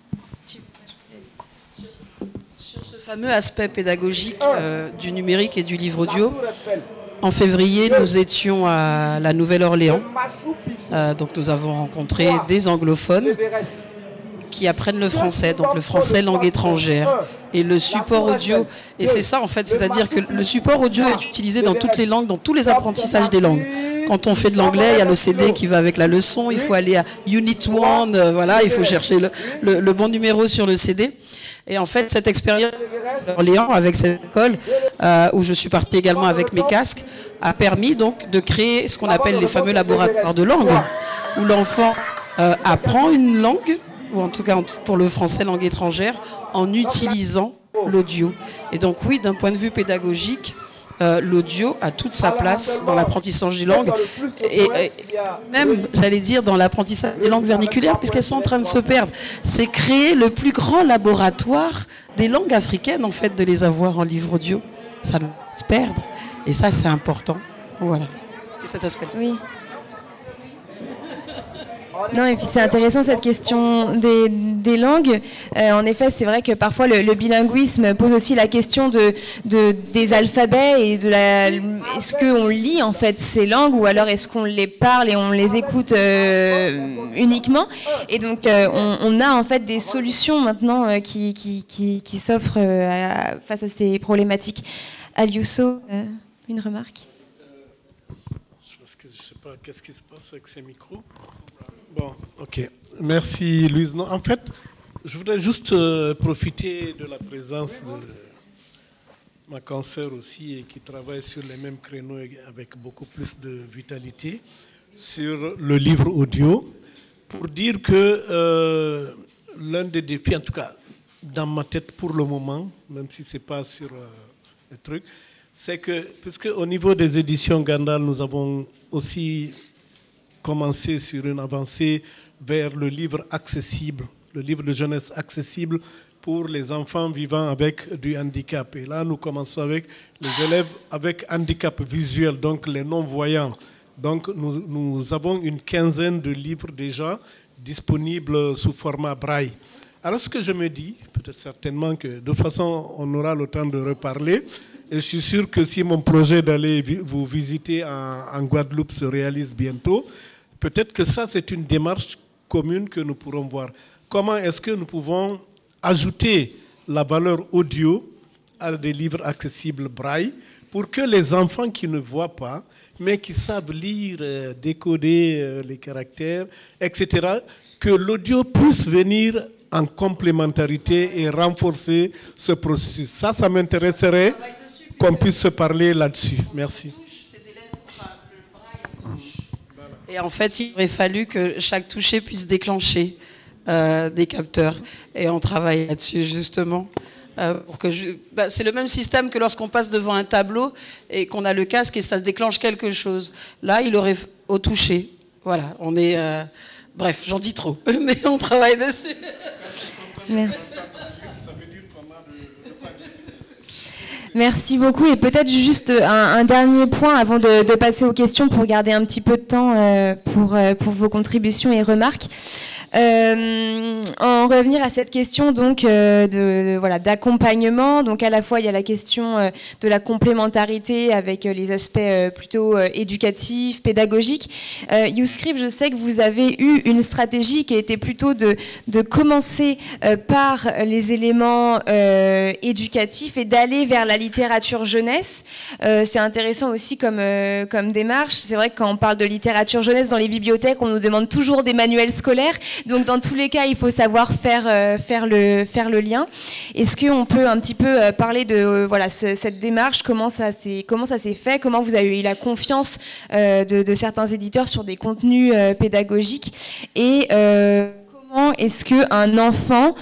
Sur ce fameux aspect pédagogique du numérique et du livre audio, en février, nous étions à la Nouvelle-Orléans. Donc nous avons rencontré des anglophones qui apprennent le français, donc le français langue étrangère. Et le support audio, et c'est ça en fait, c'est-à-dire que le support audio est utilisé dans toutes les langues, dans tous les apprentissages des langues. Quand on fait de l'anglais, il y a le CD qui va avec la leçon, il faut aller à Unit 1, voilà, il faut chercher le bon numéro sur le CD. Et en fait, cette expérience d'Orléans avec cette école, où je suis partie également avec mes casques, a permis donc de créer ce qu'on appelle les fameux laboratoires de langue, où l'enfant apprend une langue, ou en tout cas pour le français langue étrangère, en utilisant l'audio. Et donc oui, d'un point de vue pédagogique, l'audio a toute sa place dans l'apprentissage des langues et même, j'allais dire, dans l'apprentissage des langues verniculaires, puisqu'elles sont en train de se perdre. C'est créer le plus grand laboratoire des langues africaines, en fait, de les avoir en livre audio. Ça va se perdre. Et ça, c'est important. Voilà. Et cet aspect. Oui. Non, et puis c'est intéressant cette question des langues. En effet, c'est vrai que parfois le bilinguisme pose aussi la question des alphabets et est-ce qu'on lit en fait ces langues ou alors est-ce qu'on les parle et on les écoute uniquement. Et donc on a en fait des solutions maintenant qui s'offrent face à ces problématiques. Aliousso, une remarque? Je ne sais pas, qu'est-ce qui se passe avec ces micros? Bon, ok. Merci, Louise. Non, en fait, je voudrais juste profiter de la présence de ma consoeur aussi, et qui travaille sur les mêmes créneaux avec beaucoup plus de vitalité, sur le livre audio, pour dire que l'un des défis, en tout cas dans ma tête pour le moment, même si ce n'est pas sur le truc, c'est que, puisque au niveau des éditions Gandal, nous avons aussi commencé sur une avancée vers le livre accessible, le livre de jeunesse accessible pour les enfants vivant avec du handicap. Et là, nous commençons avec les élèves avec handicap visuel, donc les non-voyants. Donc, nous avons une quinzaine de livres déjà disponibles sous format braille. Alors, ce que je me dis, peut-être certainement que de toute façon, on aura le temps de reparler. Et je suis sûr que si mon projet d'aller vous visiter en Guadeloupe se réalise bientôt, peut-être que ça, c'est une démarche commune que nous pourrons voir. Comment est-ce que nous pouvons ajouter la valeur audio à des livres accessibles braille pour que les enfants qui ne voient pas, mais qui savent lire, décoder les caractères, etc., que l'audio puisse venir en complémentarité et renforcer ce processus. Ça m'intéresserait qu'on puisse se parler là-dessus. Merci. Et en fait, il aurait fallu que chaque toucher puisse déclencher des capteurs. Et on travaille là-dessus, justement. C'est le même système que lorsqu'on passe devant un tableau et qu'on a le casque et ça déclenche quelque chose. Là, il aurait au toucher. Voilà, on est... bref, j'en dis trop, mais on travaille dessus. Merci. Merci beaucoup. Et peut-être juste un dernier point avant de passer aux questions pour garder un petit peu de temps pour vos contributions et remarques. En revenir à cette question donc d'accompagnement, donc à la fois il y a la question de la complémentarité avec les aspects plutôt éducatifs, pédagogiques. YouScript, je sais que vous avez eu une stratégie qui était plutôt de commencer par les éléments éducatifs et d'aller vers la littérature jeunesse. C'est intéressant aussi comme démarche. C'est vrai que quand on parle de littérature jeunesse dans les bibliothèques, on nous demande toujours des manuels scolaires. Donc dans tous les cas, il faut savoir faire le lien. Est-ce qu'on peut un petit peu parler de cette démarche, comment ça s'est fait, comment vous avez eu la confiance de certains éditeurs sur des contenus pédagogiques et comment est-ce qu'un enfant,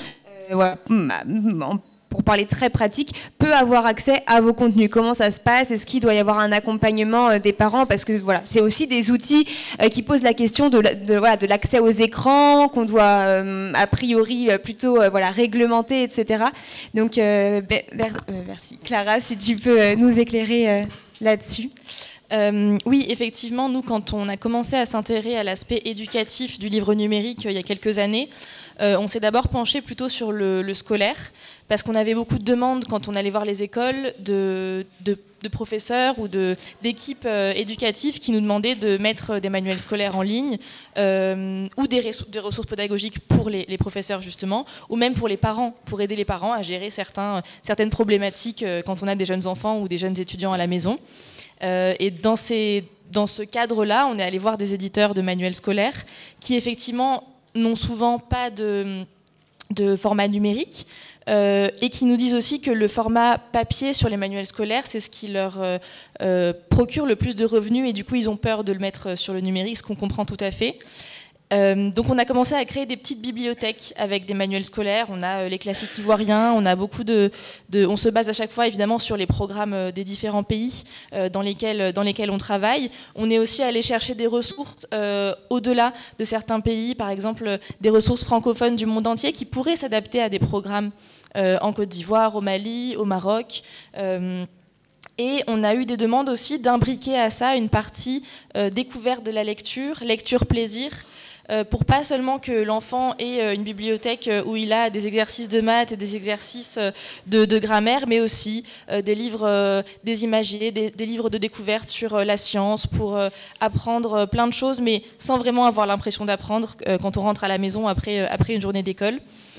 pour parler très pratique, peut avoir accès à vos contenus? Comment ça se passe? Est-ce qu'il doit y avoir un accompagnement des parents? Parce que voilà, c'est aussi des outils qui posent la question de l'accès aux écrans, qu'on doit a priori plutôt réglementer, etc. Donc, merci. Clara, si tu peux nous éclairer là-dessus. Oui, effectivement, nous, quand on a commencé à s'intéresser à l'aspect éducatif du livre numérique il y a quelques années, on s'est d'abord penché plutôt sur le scolaire, parce qu'on avait beaucoup de demandes quand on allait voir les écoles de professeurs ou d'équipes éducatives qui nous demandaient de mettre des manuels scolaires en ligne ou des ressources pédagogiques pour les professeurs justement, ou même pour les parents, pour aider les parents à gérer certaines problématiques quand on a des jeunes enfants ou des jeunes étudiants à la maison. Et dans ce cadre-là, on est allé voir des éditeurs de manuels scolaires qui effectivement n'ont souvent pas de format numérique, et qui nous disent aussi que le format papier sur les manuels scolaires, c'est ce qui leur procure le plus de revenus, et du coup ils ont peur de le mettre sur le numérique, ce qu'on comprend tout à fait. Donc on a commencé à créer des petites bibliothèques avec des manuels scolaires. On a les classiques ivoiriens, on a beaucoup on se base à chaque fois évidemment sur les programmes des différents pays dans lesquels on travaille. On est aussi allé chercher des ressources au-delà de certains pays, par exemple des ressources francophones du monde entier qui pourraient s'adapter à des programmes en Côte d'Ivoire, au Mali, au Maroc. Et on a eu des demandes aussi d'imbriquer à ça une partie découverte de la lecture plaisir, pour pas seulement que l'enfant ait une bibliothèque où il a des exercices de maths et des exercices de grammaire, mais aussi des livres, des imagiers, des livres de découverte sur la science, pour apprendre plein de choses, mais sans vraiment avoir l'impression d'apprendre quand on rentre à la maison après une journée d'école.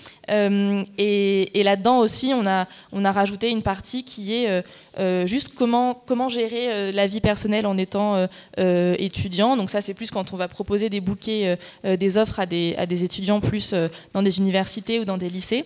Et là-dedans aussi, on a rajouté une partie qui est juste comment gérer la vie personnelle en étant étudiant. Donc ça, c'est plus quand on va proposer des bouquets, des offres à des étudiants plus dans des universités ou dans des lycées.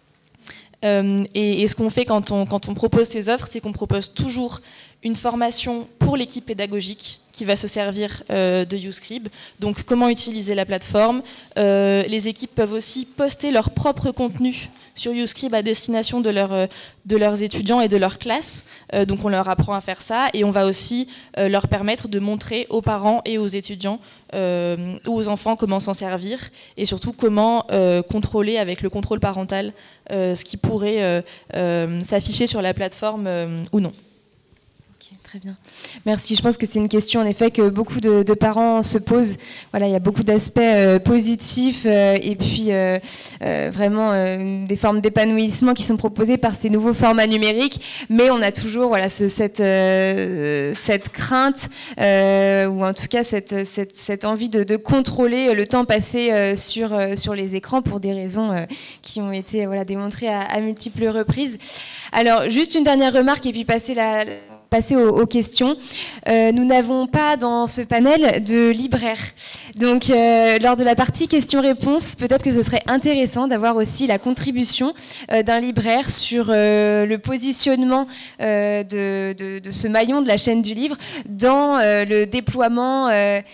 Et ce qu'on fait quand on propose ces offres, c'est qu'on propose toujours une formation pour l'équipe pédagogique qui va se servir de YouScribe. Donc comment utiliser la plateforme. Les équipes peuvent aussi poster leur propre contenu sur YouScribe à destination de leurs étudiants et de leur classe. Donc on leur apprend à faire ça, et on va aussi leur permettre de montrer aux parents et aux étudiants ou aux enfants comment s'en servir, et surtout comment contrôler avec le contrôle parental ce qui pourrait s'afficher sur la plateforme ou non. Très bien. Merci. Je pense que c'est une question en effet que beaucoup de parents se posent. Voilà, il y a beaucoup d'aspects positifs et puis vraiment des formes d'épanouissement qui sont proposées par ces nouveaux formats numériques, mais on a toujours cette crainte ou en tout cas cette envie de contrôler le temps passé sur les écrans pour des raisons qui ont été démontrées à multiples reprises. Alors, juste une dernière remarque et puis passer aux questions. Nous n'avons pas dans ce panel de libraire. Donc, lors de la partie questions-réponses, peut-être que ce serait intéressant d'avoir aussi la contribution d'un libraire sur le positionnement de ce maillon de la chaîne du livre dans le déploiement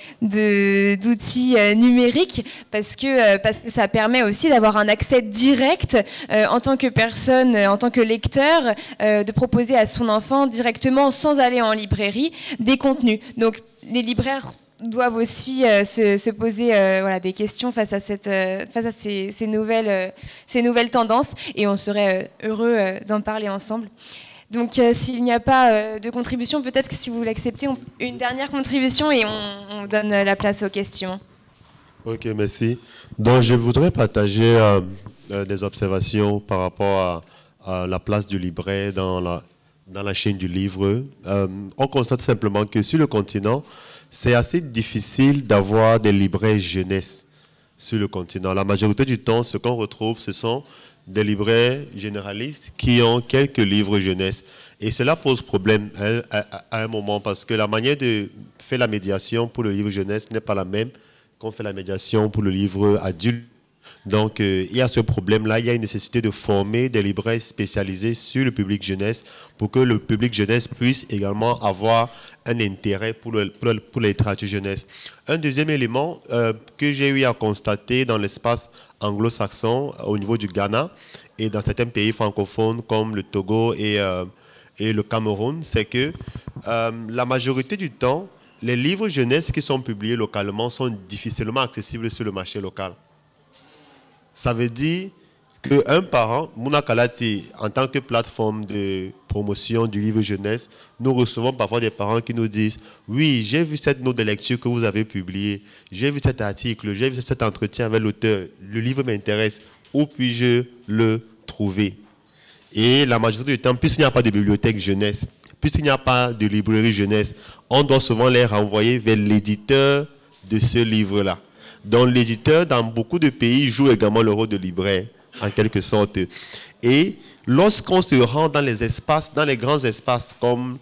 d'outils numériques, parce que ça permet aussi d'avoir un accès direct en tant que personne, en tant que lecteur, de proposer à son enfant directement, sans aller en librairie, des contenus. Donc les libraires doivent aussi se poser des questions face à ces nouvelles tendances, et on serait heureux d'en parler ensemble. Donc s'il n'y a pas de contribution, peut-être que si vous l'acceptez, une dernière contribution et on donne la place aux questions. Ok, merci. Donc je voudrais partager des observations par rapport à la place du libraire dans la chaîne du livre. On constate simplement que sur le continent, c'est assez difficile d'avoir des libraires jeunesse sur le continent. La majorité du temps, ce qu'on retrouve, ce sont des libraires généralistes qui ont quelques livres jeunesse. Et cela pose problème à un moment, parce que la manière de faire la médiation pour le livre jeunesse n'est pas la même qu'on fait la médiation pour le livre adulte. Donc, il y a ce problème-là. Il y a une nécessité de former des libraires spécialisés sur le public jeunesse pour que le public jeunesse puisse également avoir un intérêt pour la littérature jeunesse. Un deuxième élément que j'ai eu à constater dans l'espace anglo-saxon au niveau du Ghana et dans certains pays francophones comme le Togo et le Cameroun, c'est que la majorité du temps, les livres jeunesse qui sont publiés localement sont difficilement accessibles sur le marché local. Ça veut dire qu'un parent, Mouna Kalati, en tant que plateforme de promotion du livre jeunesse, nous recevons parfois des parents qui nous disent « Oui, j'ai vu cette note de lecture que vous avez publiée, j'ai vu cet article, j'ai vu cet entretien avec l'auteur, le livre m'intéresse, où puis-je le trouver ?» Et la majorité du temps, puisqu'il n'y a pas de bibliothèque jeunesse, puisqu'il n'y a pas de librairie jeunesse, on doit souvent les renvoyer vers l'éditeur de ce livre-là. Donc l'éditeur, dans beaucoup de pays, joue également le rôle de libraire, en quelque sorte. Et lorsqu'on se rend dans les espaces, dans les grands espaces comme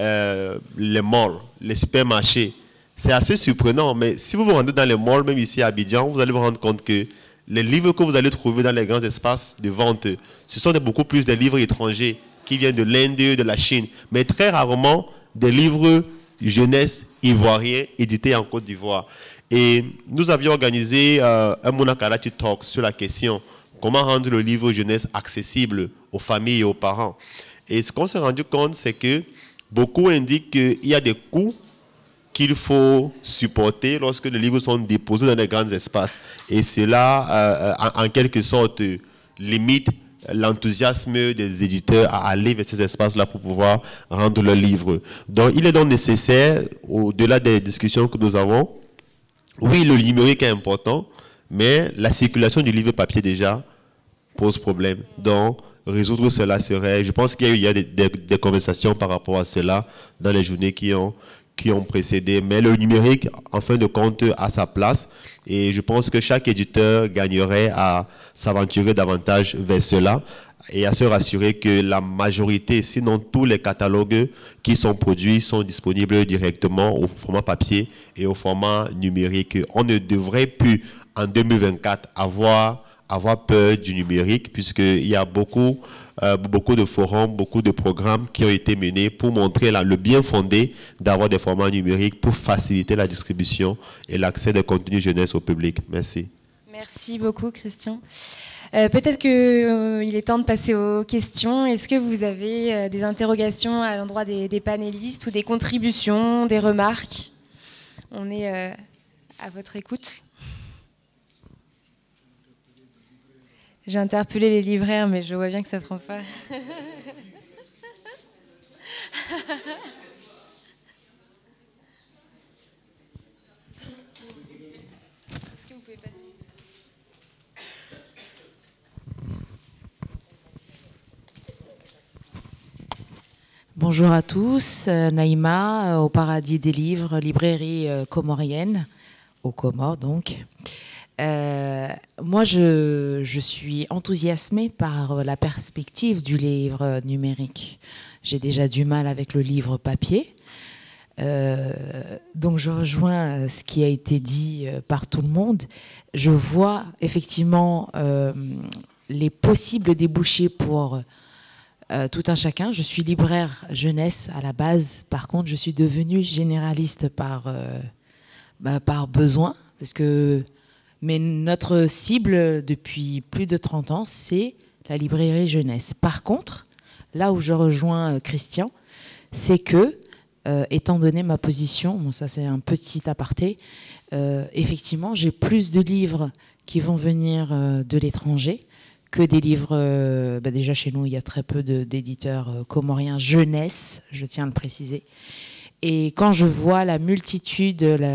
les malls, les supermarchés, c'est assez surprenant. Mais si vous vous rendez dans les malls, même ici à Abidjan, vous allez vous rendre compte que les livres que vous allez trouver dans les grands espaces de vente, ce sont beaucoup plus des livres étrangers qui viennent de l'Inde, de la Chine, mais très rarement des livres jeunesse ivoiriens édités en Côte d'Ivoire. Et nous avions organisé un Mouna Kalati Talk sur la question comment rendre le livre jeunesse accessible aux familles et aux parents. Et ce qu'on s'est rendu compte, c'est que beaucoup indiquent qu'il y a des coûts qu'il faut supporter lorsque les livres sont déposés dans les grands espaces. Et cela, en quelque sorte, limite l'enthousiasme des éditeurs à aller vers ces espaces-là pour pouvoir rendre leurs livres. Donc, il est donc nécessaire, au-delà des discussions que nous avons, oui, le numérique est important, mais la circulation du livre papier déjà pose problème. Donc, résoudre cela serait... Je pense qu'il y a des conversations par rapport à cela dans les journées qui ont précédé. Mais le numérique, en fin de compte, a sa place. Et je pense que chaque éditeur gagnerait à s'aventurer davantage vers cela et à se rassurer que la majorité, sinon tous les catalogues qui sont produits sont disponibles directement au format papier et au format numérique. On ne devrait plus, en 2024, avoir peur du numérique, puisqu'il y a beaucoup de forums, beaucoup de programmes qui ont été menés pour montrer le bien fondé d'avoir des formats numériques pour faciliter la distribution et l'accès des contenus jeunesse au public. Merci. Merci beaucoup, Christian. Peut-être qu'il est temps de passer aux questions. Est-ce que vous avez des interrogations à l'endroit des panélistes ou des contributions, des remarques? On est à votre écoute. J'ai interpellé les libraires, mais je vois bien que ça ne prend pas. Est-ce que vous pouvez passer? Bonjour à tous, Naïma, au Paradis des Livres, librairie comorienne, aux Comores donc. Moi, je suis enthousiasmée par la perspective du livre numérique. J'ai déjà du mal avec le livre papier. Donc, je rejoins ce qui a été dit par tout le monde. Je vois effectivement les possibles débouchés pour tout un chacun. Je suis libraire jeunesse à la base. Par contre, je suis devenue généraliste par besoin, parce que mais notre cible depuis plus de 30 ans, c'est la librairie jeunesse. Par contre, là où je rejoins Christian, c'est que, étant donné ma position, bon, ça c'est un petit aparté, effectivement, j'ai plus de livres qui vont venir de l'étranger que des livres... déjà chez nous, il y a très peu d'éditeurs comoriens jeunesse, je tiens à le préciser. Et quand je vois la multitude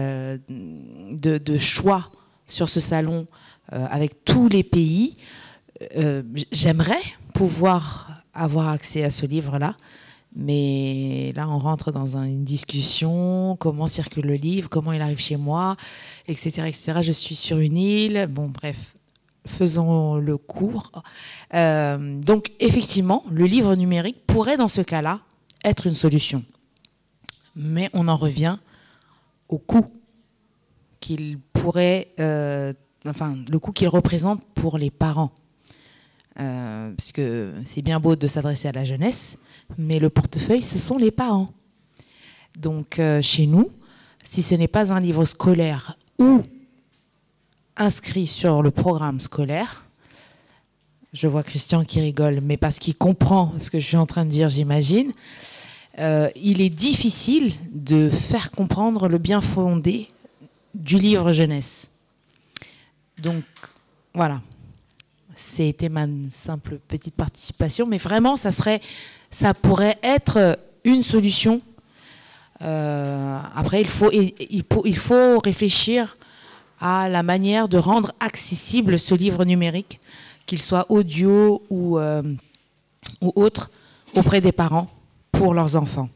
de choix sur ce salon avec tous les pays, j'aimerais pouvoir avoir accès à ce livre-là. Mais là, on rentre dans une discussion, comment circule le livre, comment il arrive chez moi, etc., etc. Je suis sur une île. Bon, bref, faisons le court. Donc, effectivement, le livre numérique pourrait, dans ce cas-là, être une solution. Mais on en revient au coût qu'il pourrait, le coût qu'il représente pour les parents. Parce que c'est bien beau de s'adresser à la jeunesse, mais le portefeuille, ce sont les parents. Donc, chez nous, si ce n'est pas un livre scolaire ou inscrit sur le programme scolaire, je vois Christian qui rigole, mais parce qu'il comprend ce que je suis en train de dire, j'imagine, il est difficile de faire comprendre le bien fondé du livre jeunesse. Donc, voilà. C'était ma simple petite participation, mais vraiment, ça pourrait être une solution. Après, il faut réfléchir à la manière de rendre accessible ce livre numérique, qu'il soit audio ou autre, auprès des parents pour leurs enfants.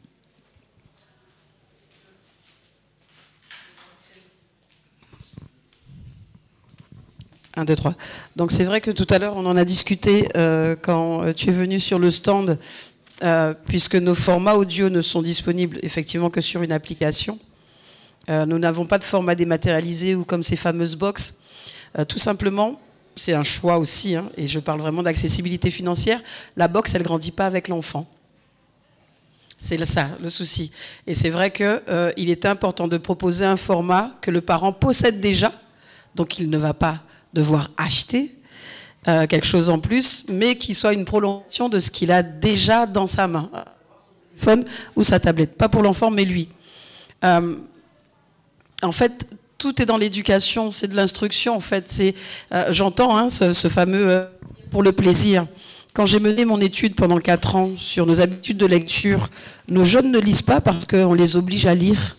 1, 2, 3. Donc c'est vrai que tout à l'heure, on en a discuté quand tu es venu sur le stand, puisque nos formats audio ne sont disponibles effectivement que sur une application. Nous n'avons pas de format dématérialisé ou comme ces fameuses box. Tout simplement, c'est un choix aussi, hein, et je parle vraiment d'accessibilité financière. La box, elle ne grandit pas avec l'enfant. C'est ça, le souci. Et c'est vrai qu'il est important de proposer un format que le parent possède déjà, donc il ne va pas devoir acheter quelque chose en plus, mais qui soit une prolongation de ce qu'il a déjà dans sa main, téléphone ou sa tablette. Pas pour l'enfant, mais lui. En fait, tout est dans l'éducation, c'est de l'instruction. En fait, j'entends hein, ce fameux pour le plaisir. Quand j'ai mené mon étude pendant 4 ans sur nos habitudes de lecture, nos jeunes ne lisent pas parce qu'on les oblige à lire.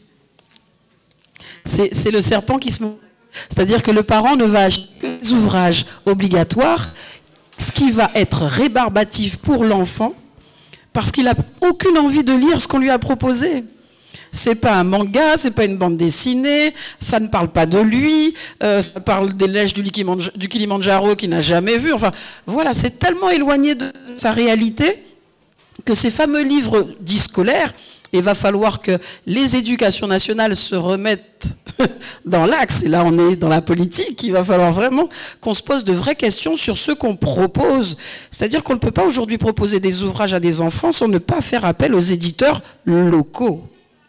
C'est le serpent qui se... C'est-à-dire que le parent ne va acheter que des ouvrages obligatoires, ce qui va être rébarbatif pour l'enfant, parce qu'il n'a aucune envie de lire ce qu'on lui a proposé. C'est pas un manga, c'est pas une bande dessinée, ça ne parle pas de lui, ça parle des neiges du Kilimandjaro qu'il n'a jamais vu. Enfin, voilà, c'est tellement éloigné de sa réalité que ces fameux livres dits scolaires, il va falloir que les éducations nationales se remettent dans l'axe. Et là, on est dans la politique. Il va falloir vraiment qu'on se pose de vraies questions sur ce qu'on propose. C'est-à-dire qu'on ne peut pas aujourd'hui proposer des ouvrages à des enfants sans ne pas faire appel aux éditeurs locaux.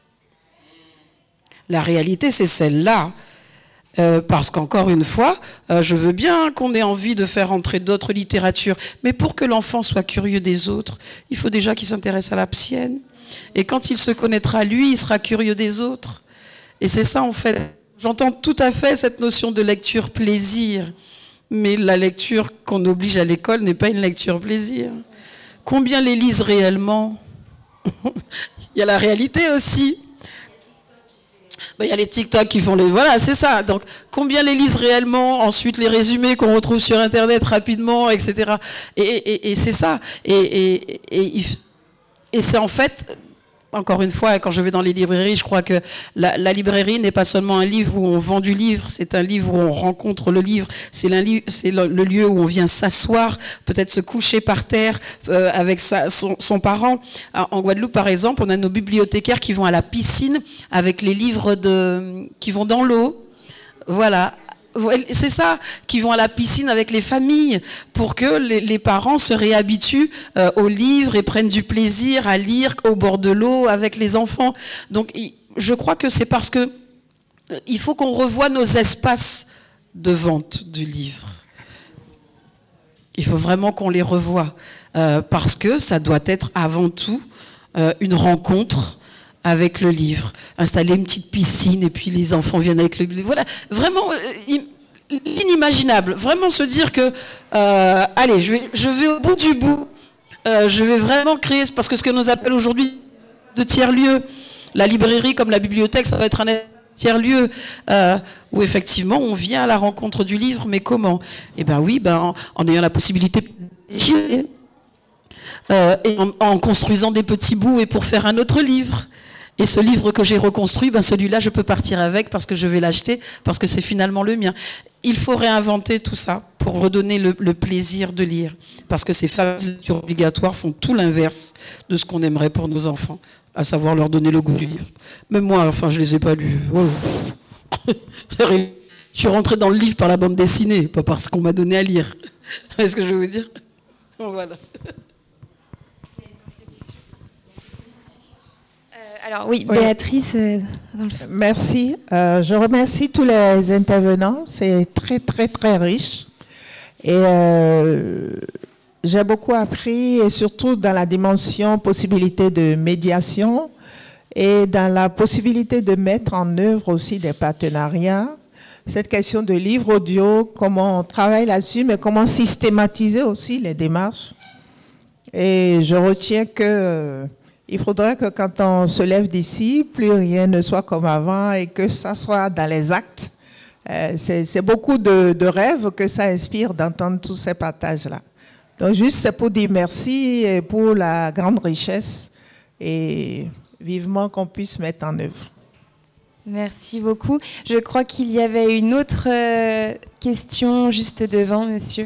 La réalité, c'est celle-là. Parce qu'encore une fois, je veux bien qu'on ait envie de faire entrer d'autres littératures, mais pour que l'enfant soit curieux des autres, il faut déjà qu'il s'intéresse à la sienne. Et quand il se connaîtra lui, il sera curieux des autres. Et c'est ça, en fait. J'entends tout à fait cette notion de lecture plaisir, mais la lecture qu'on oblige à l'école n'est pas une lecture plaisir. Combien les lisent réellement? Il y a la réalité aussi. Il y a les TikTok qui font les... Voilà, c'est ça. Donc, combien les lisent réellement? Ensuite, les résumés qu'on retrouve sur Internet rapidement, etc. Et c'est ça. Et c'est en fait... Encore une fois, quand je vais dans les librairies, je crois que la librairie n'est pas seulement un livre où on vend du livre, c'est un livre où on rencontre le livre, c'est le lieu où on vient s'asseoir, peut-être se coucher par terre avec son parent. En Guadeloupe, par exemple, on a nos bibliothécaires qui vont à la piscine avec les livres qui vont dans l'eau. Voilà. C'est ça, qui vont à la piscine avec les familles pour que les parents se réhabituent aux livres et prennent du plaisir à lire au bord de l'eau avec les enfants. Donc je crois que c'est parce que il faut qu'on revoie nos espaces de vente du livre. Il faut vraiment qu'on les revoie parce que ça doit être avant tout une rencontre avec le livre, installer une petite piscine et puis les enfants viennent avec le livre. Voilà, vraiment inimaginable. Vraiment se dire que, allez, je vais au bout du bout. Je vais vraiment créer, parce que ce que nous appelle aujourd'hui de tiers-lieu, la librairie comme la bibliothèque, ça va être un tiers-lieu où effectivement on vient à la rencontre du livre, mais comment? Eh bien oui, en ayant la possibilité de et en construisant des petits bouts et pour faire un autre livre. Et ce livre que j'ai reconstruit, celui-là, je peux partir avec parce que je vais l'acheter, parce que c'est finalement le mien. Il faut réinventer tout ça pour redonner le plaisir de lire. Parce que ces fameuses lectures obligatoires font tout l'inverse de ce qu'on aimerait pour nos enfants, à savoir leur donner le goût du livre. Même moi, enfin, je ne les ai pas lus. Wow. Je suis rentrée dans le livre par la bande dessinée, pas parce qu'on m'a donné à lire. Est-ce que je veux dire? Voilà. Alors oui, Béatrice. Merci. Je remercie tous les intervenants. C'est très, très, très riche. Et j'ai beaucoup appris, et surtout dans la dimension possibilité de médiation et dans la possibilité de mettre en œuvre aussi des partenariats. cette question de livre audio, comment on travaille là-dessus, mais comment systématiser aussi les démarches. Et je retiens que il faudrait que quand on se lève d'ici, plus rien ne soit comme avant et que ça soit dans les actes. C'est beaucoup de rêves que ça inspire d'entendre tous ces partages-là. Donc juste, c'est pour dire merci et pour la grande richesse et vivement qu'on puisse mettre en œuvre. Merci beaucoup. Je crois qu'il y avait une autre question juste devant, monsieur.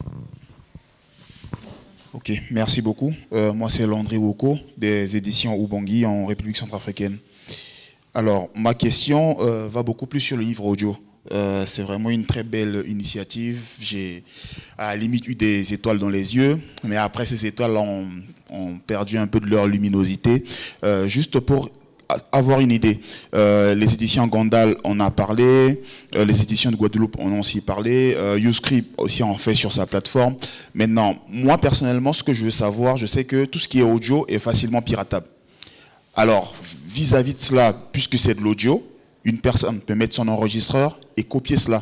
Ok, merci beaucoup. Moi, c'est Landry Woko, des éditions Ubangui en République centrafricaine. Alors, ma question va beaucoup plus sur le livre audio. C'est vraiment une très belle initiative. J'ai à la limite eu des étoiles dans les yeux, mais après, ces étoiles ont perdu un peu de leur luminosité. Juste pour avoir une idée, les éditions Gandal, on a parlé, les éditions de Guadeloupe, on en a aussi parlé, YouScript aussi en fait sur sa plateforme. Maintenant, moi personnellement, ce que je veux savoir, je sais que tout ce qui est audio est facilement piratable. Alors, vis-à-vis de cela, puisque c'est de l'audio, une personne peut mettre son enregistreur et copier cela.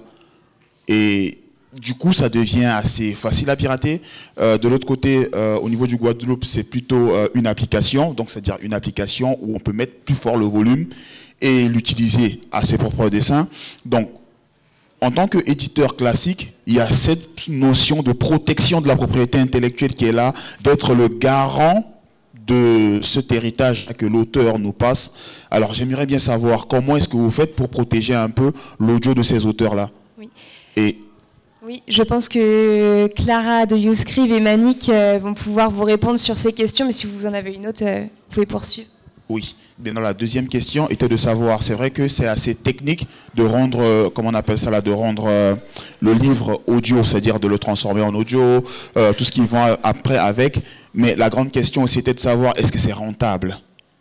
Et du coup, ça devient assez facile à pirater. De l'autre côté, au niveau du Guadeloupe, c'est plutôt une application. Donc, c'est-à-dire une application où on peut mettre plus fort le volume et l'utiliser à ses propres dessins. Donc, en tant qu'éditeur classique, il y a cette notion de protection de la propriété intellectuelle qui est là, d'être le garant de cet héritage que l'auteur nous passe. Alors, j'aimerais bien savoir comment est-ce que vous faites pour protéger un peu l'audio de ces auteurs-là. Oui. Et oui, je pense que Clara de YouScribe et Manik vont pouvoir vous répondre sur ces questions, mais si vous en avez une autre, vous pouvez poursuivre. Oui. Bien, la deuxième question était de savoir, c'est vrai que c'est assez technique de rendre, comment on appelle ça là, de rendre le livre audio, c'est-à-dire de le transformer en audio, tout ce qui va après avec, mais la grande question aussi était de savoir, est-ce que c'est rentable ?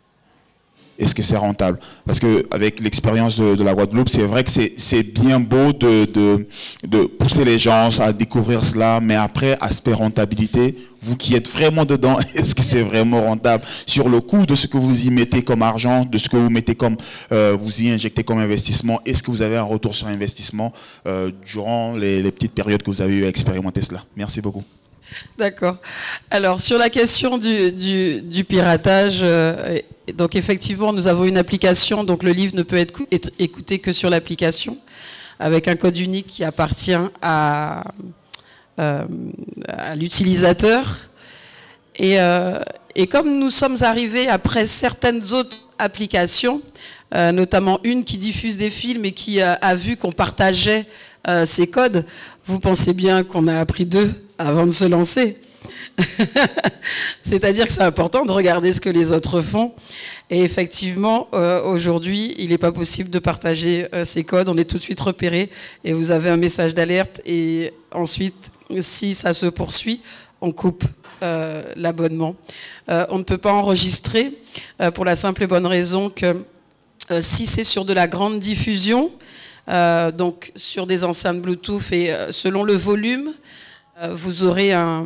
Est-ce que c'est rentable? Parce qu'avec l'expérience de la Guadeloupe, c'est vrai que c'est bien beau de pousser les gens à découvrir cela, mais après, aspect rentabilité, vous qui êtes vraiment dedans, est-ce que c'est vraiment rentable? Sur le coût de ce que vous y mettez comme argent, de ce que vous mettez comme, vous y injectez comme investissement, est-ce que vous avez un retour sur investissement durant les petites périodes que vous avez eu à expérimenter cela? Merci beaucoup. D'accord. Alors, sur la question du piratage, donc effectivement, nous avons une application, donc le livre ne peut être écouté que sur l'application, avec un code unique qui appartient à l'utilisateur. Et comme nous sommes arrivés après certaines autres applications, notamment une qui diffuse des films et qui a vu qu'on partageait ces codes, vous pensez bien qu'on a appris d'eux avant de se lancer. C'est-à-dire que c'est important de regarder ce que les autres font. Et effectivement, aujourd'hui, il n'est pas possible de partager ces codes. On est tout de suite repéré et vous avez un message d'alerte. Et ensuite, si ça se poursuit, on coupe l'abonnement. On ne peut pas enregistrer pour la simple et bonne raison que si c'est sur de la grande diffusion, donc sur des enceintes Bluetooth et selon le volume, vous aurez un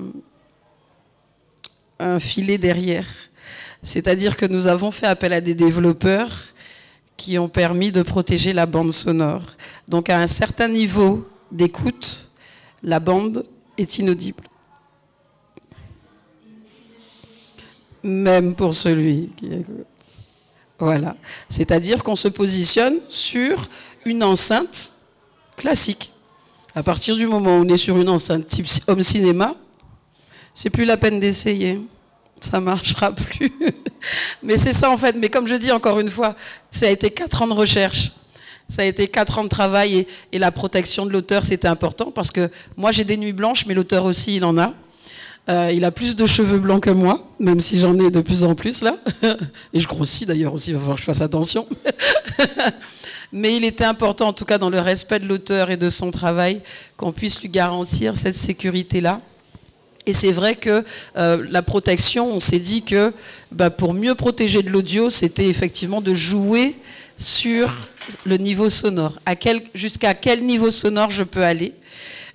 filet derrière. C'est-à-dire que nous avons fait appel à des développeurs qui ont permis de protéger la bande sonore. Donc à un certain niveau d'écoute, la bande est inaudible. Même pour celui qui écoute. Voilà. C'est-à-dire qu'on se positionne sur une enceinte classique. À partir du moment où on est sur une enceinte type home cinéma, c'est plus la peine d'essayer. Ça marchera plus. Mais c'est ça en fait. Mais comme je dis encore une fois, ça a été 4 ans de recherche. Ça a été 4 ans de travail et la protection de l'auteur, c'était important parce que moi j'ai des nuits blanches, mais l'auteur aussi il en a. Il a plus de cheveux blancs que moi, même si j'en ai de plus en plus là. Et je grossis d'ailleurs aussi, il va falloir que je fasse attention. Mais il était important, en tout cas dans le respect de l'auteur et de son travail, qu'on puisse lui garantir cette sécurité-là. Et c'est vrai que la protection, on s'est dit que pour mieux protéger de l'audio, c'était effectivement de jouer sur le niveau sonore. Jusqu'à quel niveau sonore je peux aller.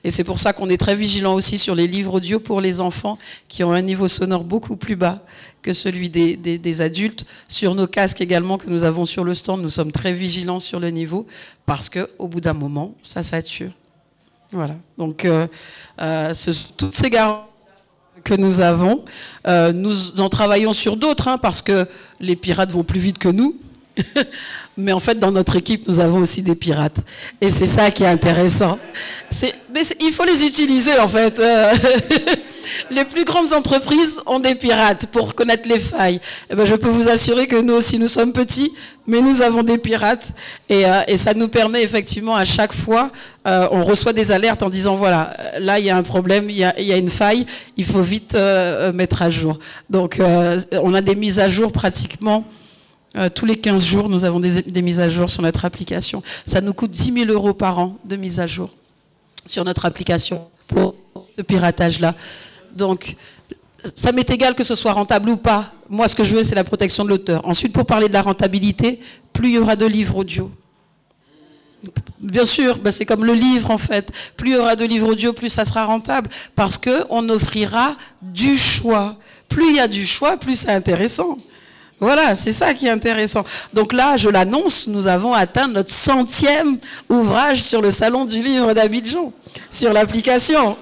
Et c'est pour ça qu'on est très vigilant aussi sur les livres audio pour les enfants qui ont un niveau sonore beaucoup plus bas que celui des adultes. Sur nos casques également que nous avons sur le stand, nous sommes très vigilants sur le niveau parce qu'au bout d'un moment, ça sature. Voilà. Donc, toutes ces garanties que nous avons, nous en travaillons sur d'autres, hein, parce que les pirates vont plus vite que nous. Mais en fait, dans notre équipe, nous avons aussi des pirates. Et c'est ça qui est intéressant. Mais il faut les utiliser, en fait. Les plus grandes entreprises ont des pirates pour connaître les failles. Et ben, je peux vous assurer que nous aussi, nous sommes petits, mais nous avons des pirates. Et ça nous permet effectivement, à chaque fois, on reçoit des alertes en disant, voilà, là, il y a un problème, il y a une faille, il faut vite mettre à jour. Donc, on a des mises à jour pratiquement tous les 15 jours, nous avons des mises à jour sur notre application. Ça nous coûte 10 000 € par an de mise à jour sur notre application pour ce piratage-là. Donc, ça m'est égal que ce soit rentable ou pas. Moi, ce que je veux, c'est la protection de l'auteur. Ensuite, pour parler de la rentabilité, plus il y aura de livres audio. Bien sûr, ben c'est comme le livre en fait. Plus il y aura de livres audio, plus ça sera rentable. Parce qu'on offrira du choix. Plus il y a du choix, plus c'est intéressant. Voilà, c'est ça qui est intéressant. Donc là, je l'annonce, nous avons atteint notre 100e ouvrage sur le Salon du Livre d'Abidjan, sur l'application.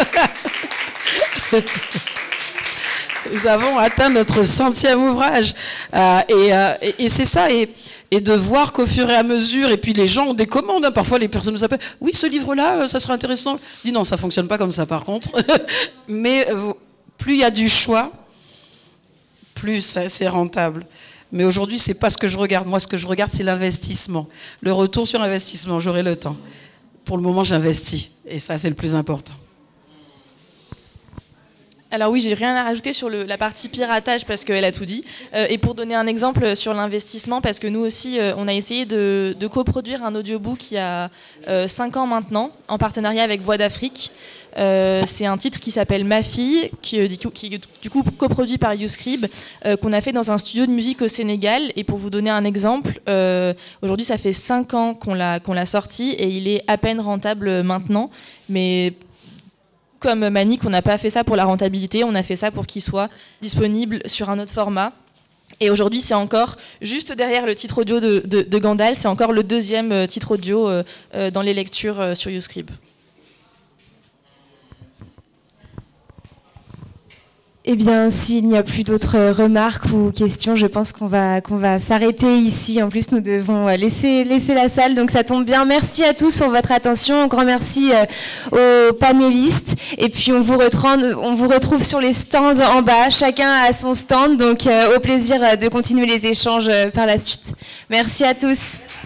Nous avons atteint notre 100e ouvrage. Et c'est ça, et de voir qu'au fur et à mesure, et puis les gens ont des commandes, hein, parfois les personnes nous appellent, oui, ce livre-là, ça serait intéressant. Je dis non, ça ne fonctionne pas comme ça par contre. Mais plus il y a du choix, plus c'est rentable. Mais aujourd'hui, c'est pas ce que je regarde. Moi, ce que je regarde, c'est l'investissement. Le retour sur investissement, j'aurai le temps. Pour le moment, j'investis. Et ça, c'est le plus important. Alors oui, j'ai rien à rajouter sur la partie piratage parce qu'elle a tout dit. Et pour donner un exemple sur l'investissement, parce que nous aussi, on a essayé de coproduire un audiobook il y a 5 ans maintenant, en partenariat avec Voix d'Afrique. C'est un titre qui s'appelle Ma fille, qui est du coup coproduit par YouScribe, qu'on a fait dans un studio de musique au Sénégal. Et pour vous donner un exemple, aujourd'hui ça fait 5 ans qu'on l'a sorti et il est à peine rentable maintenant. Mais comme Manick, on n'a pas fait ça pour la rentabilité, on a fait ça pour qu'il soit disponible sur un autre format. Et aujourd'hui, c'est encore, juste derrière le titre audio de Gandalf, c'est encore le 2e titre audio dans les lectures sur YouScribe. Eh bien, s'il n'y a plus d'autres remarques ou questions, je pense qu'on va s'arrêter ici. En plus, nous devons laisser la salle, donc ça tombe bien. Merci à tous pour votre attention. Un grand merci aux panélistes. Et puis, on vous retrouve sur les stands en bas. Chacun a son stand, donc au plaisir de continuer les échanges par la suite. Merci à tous.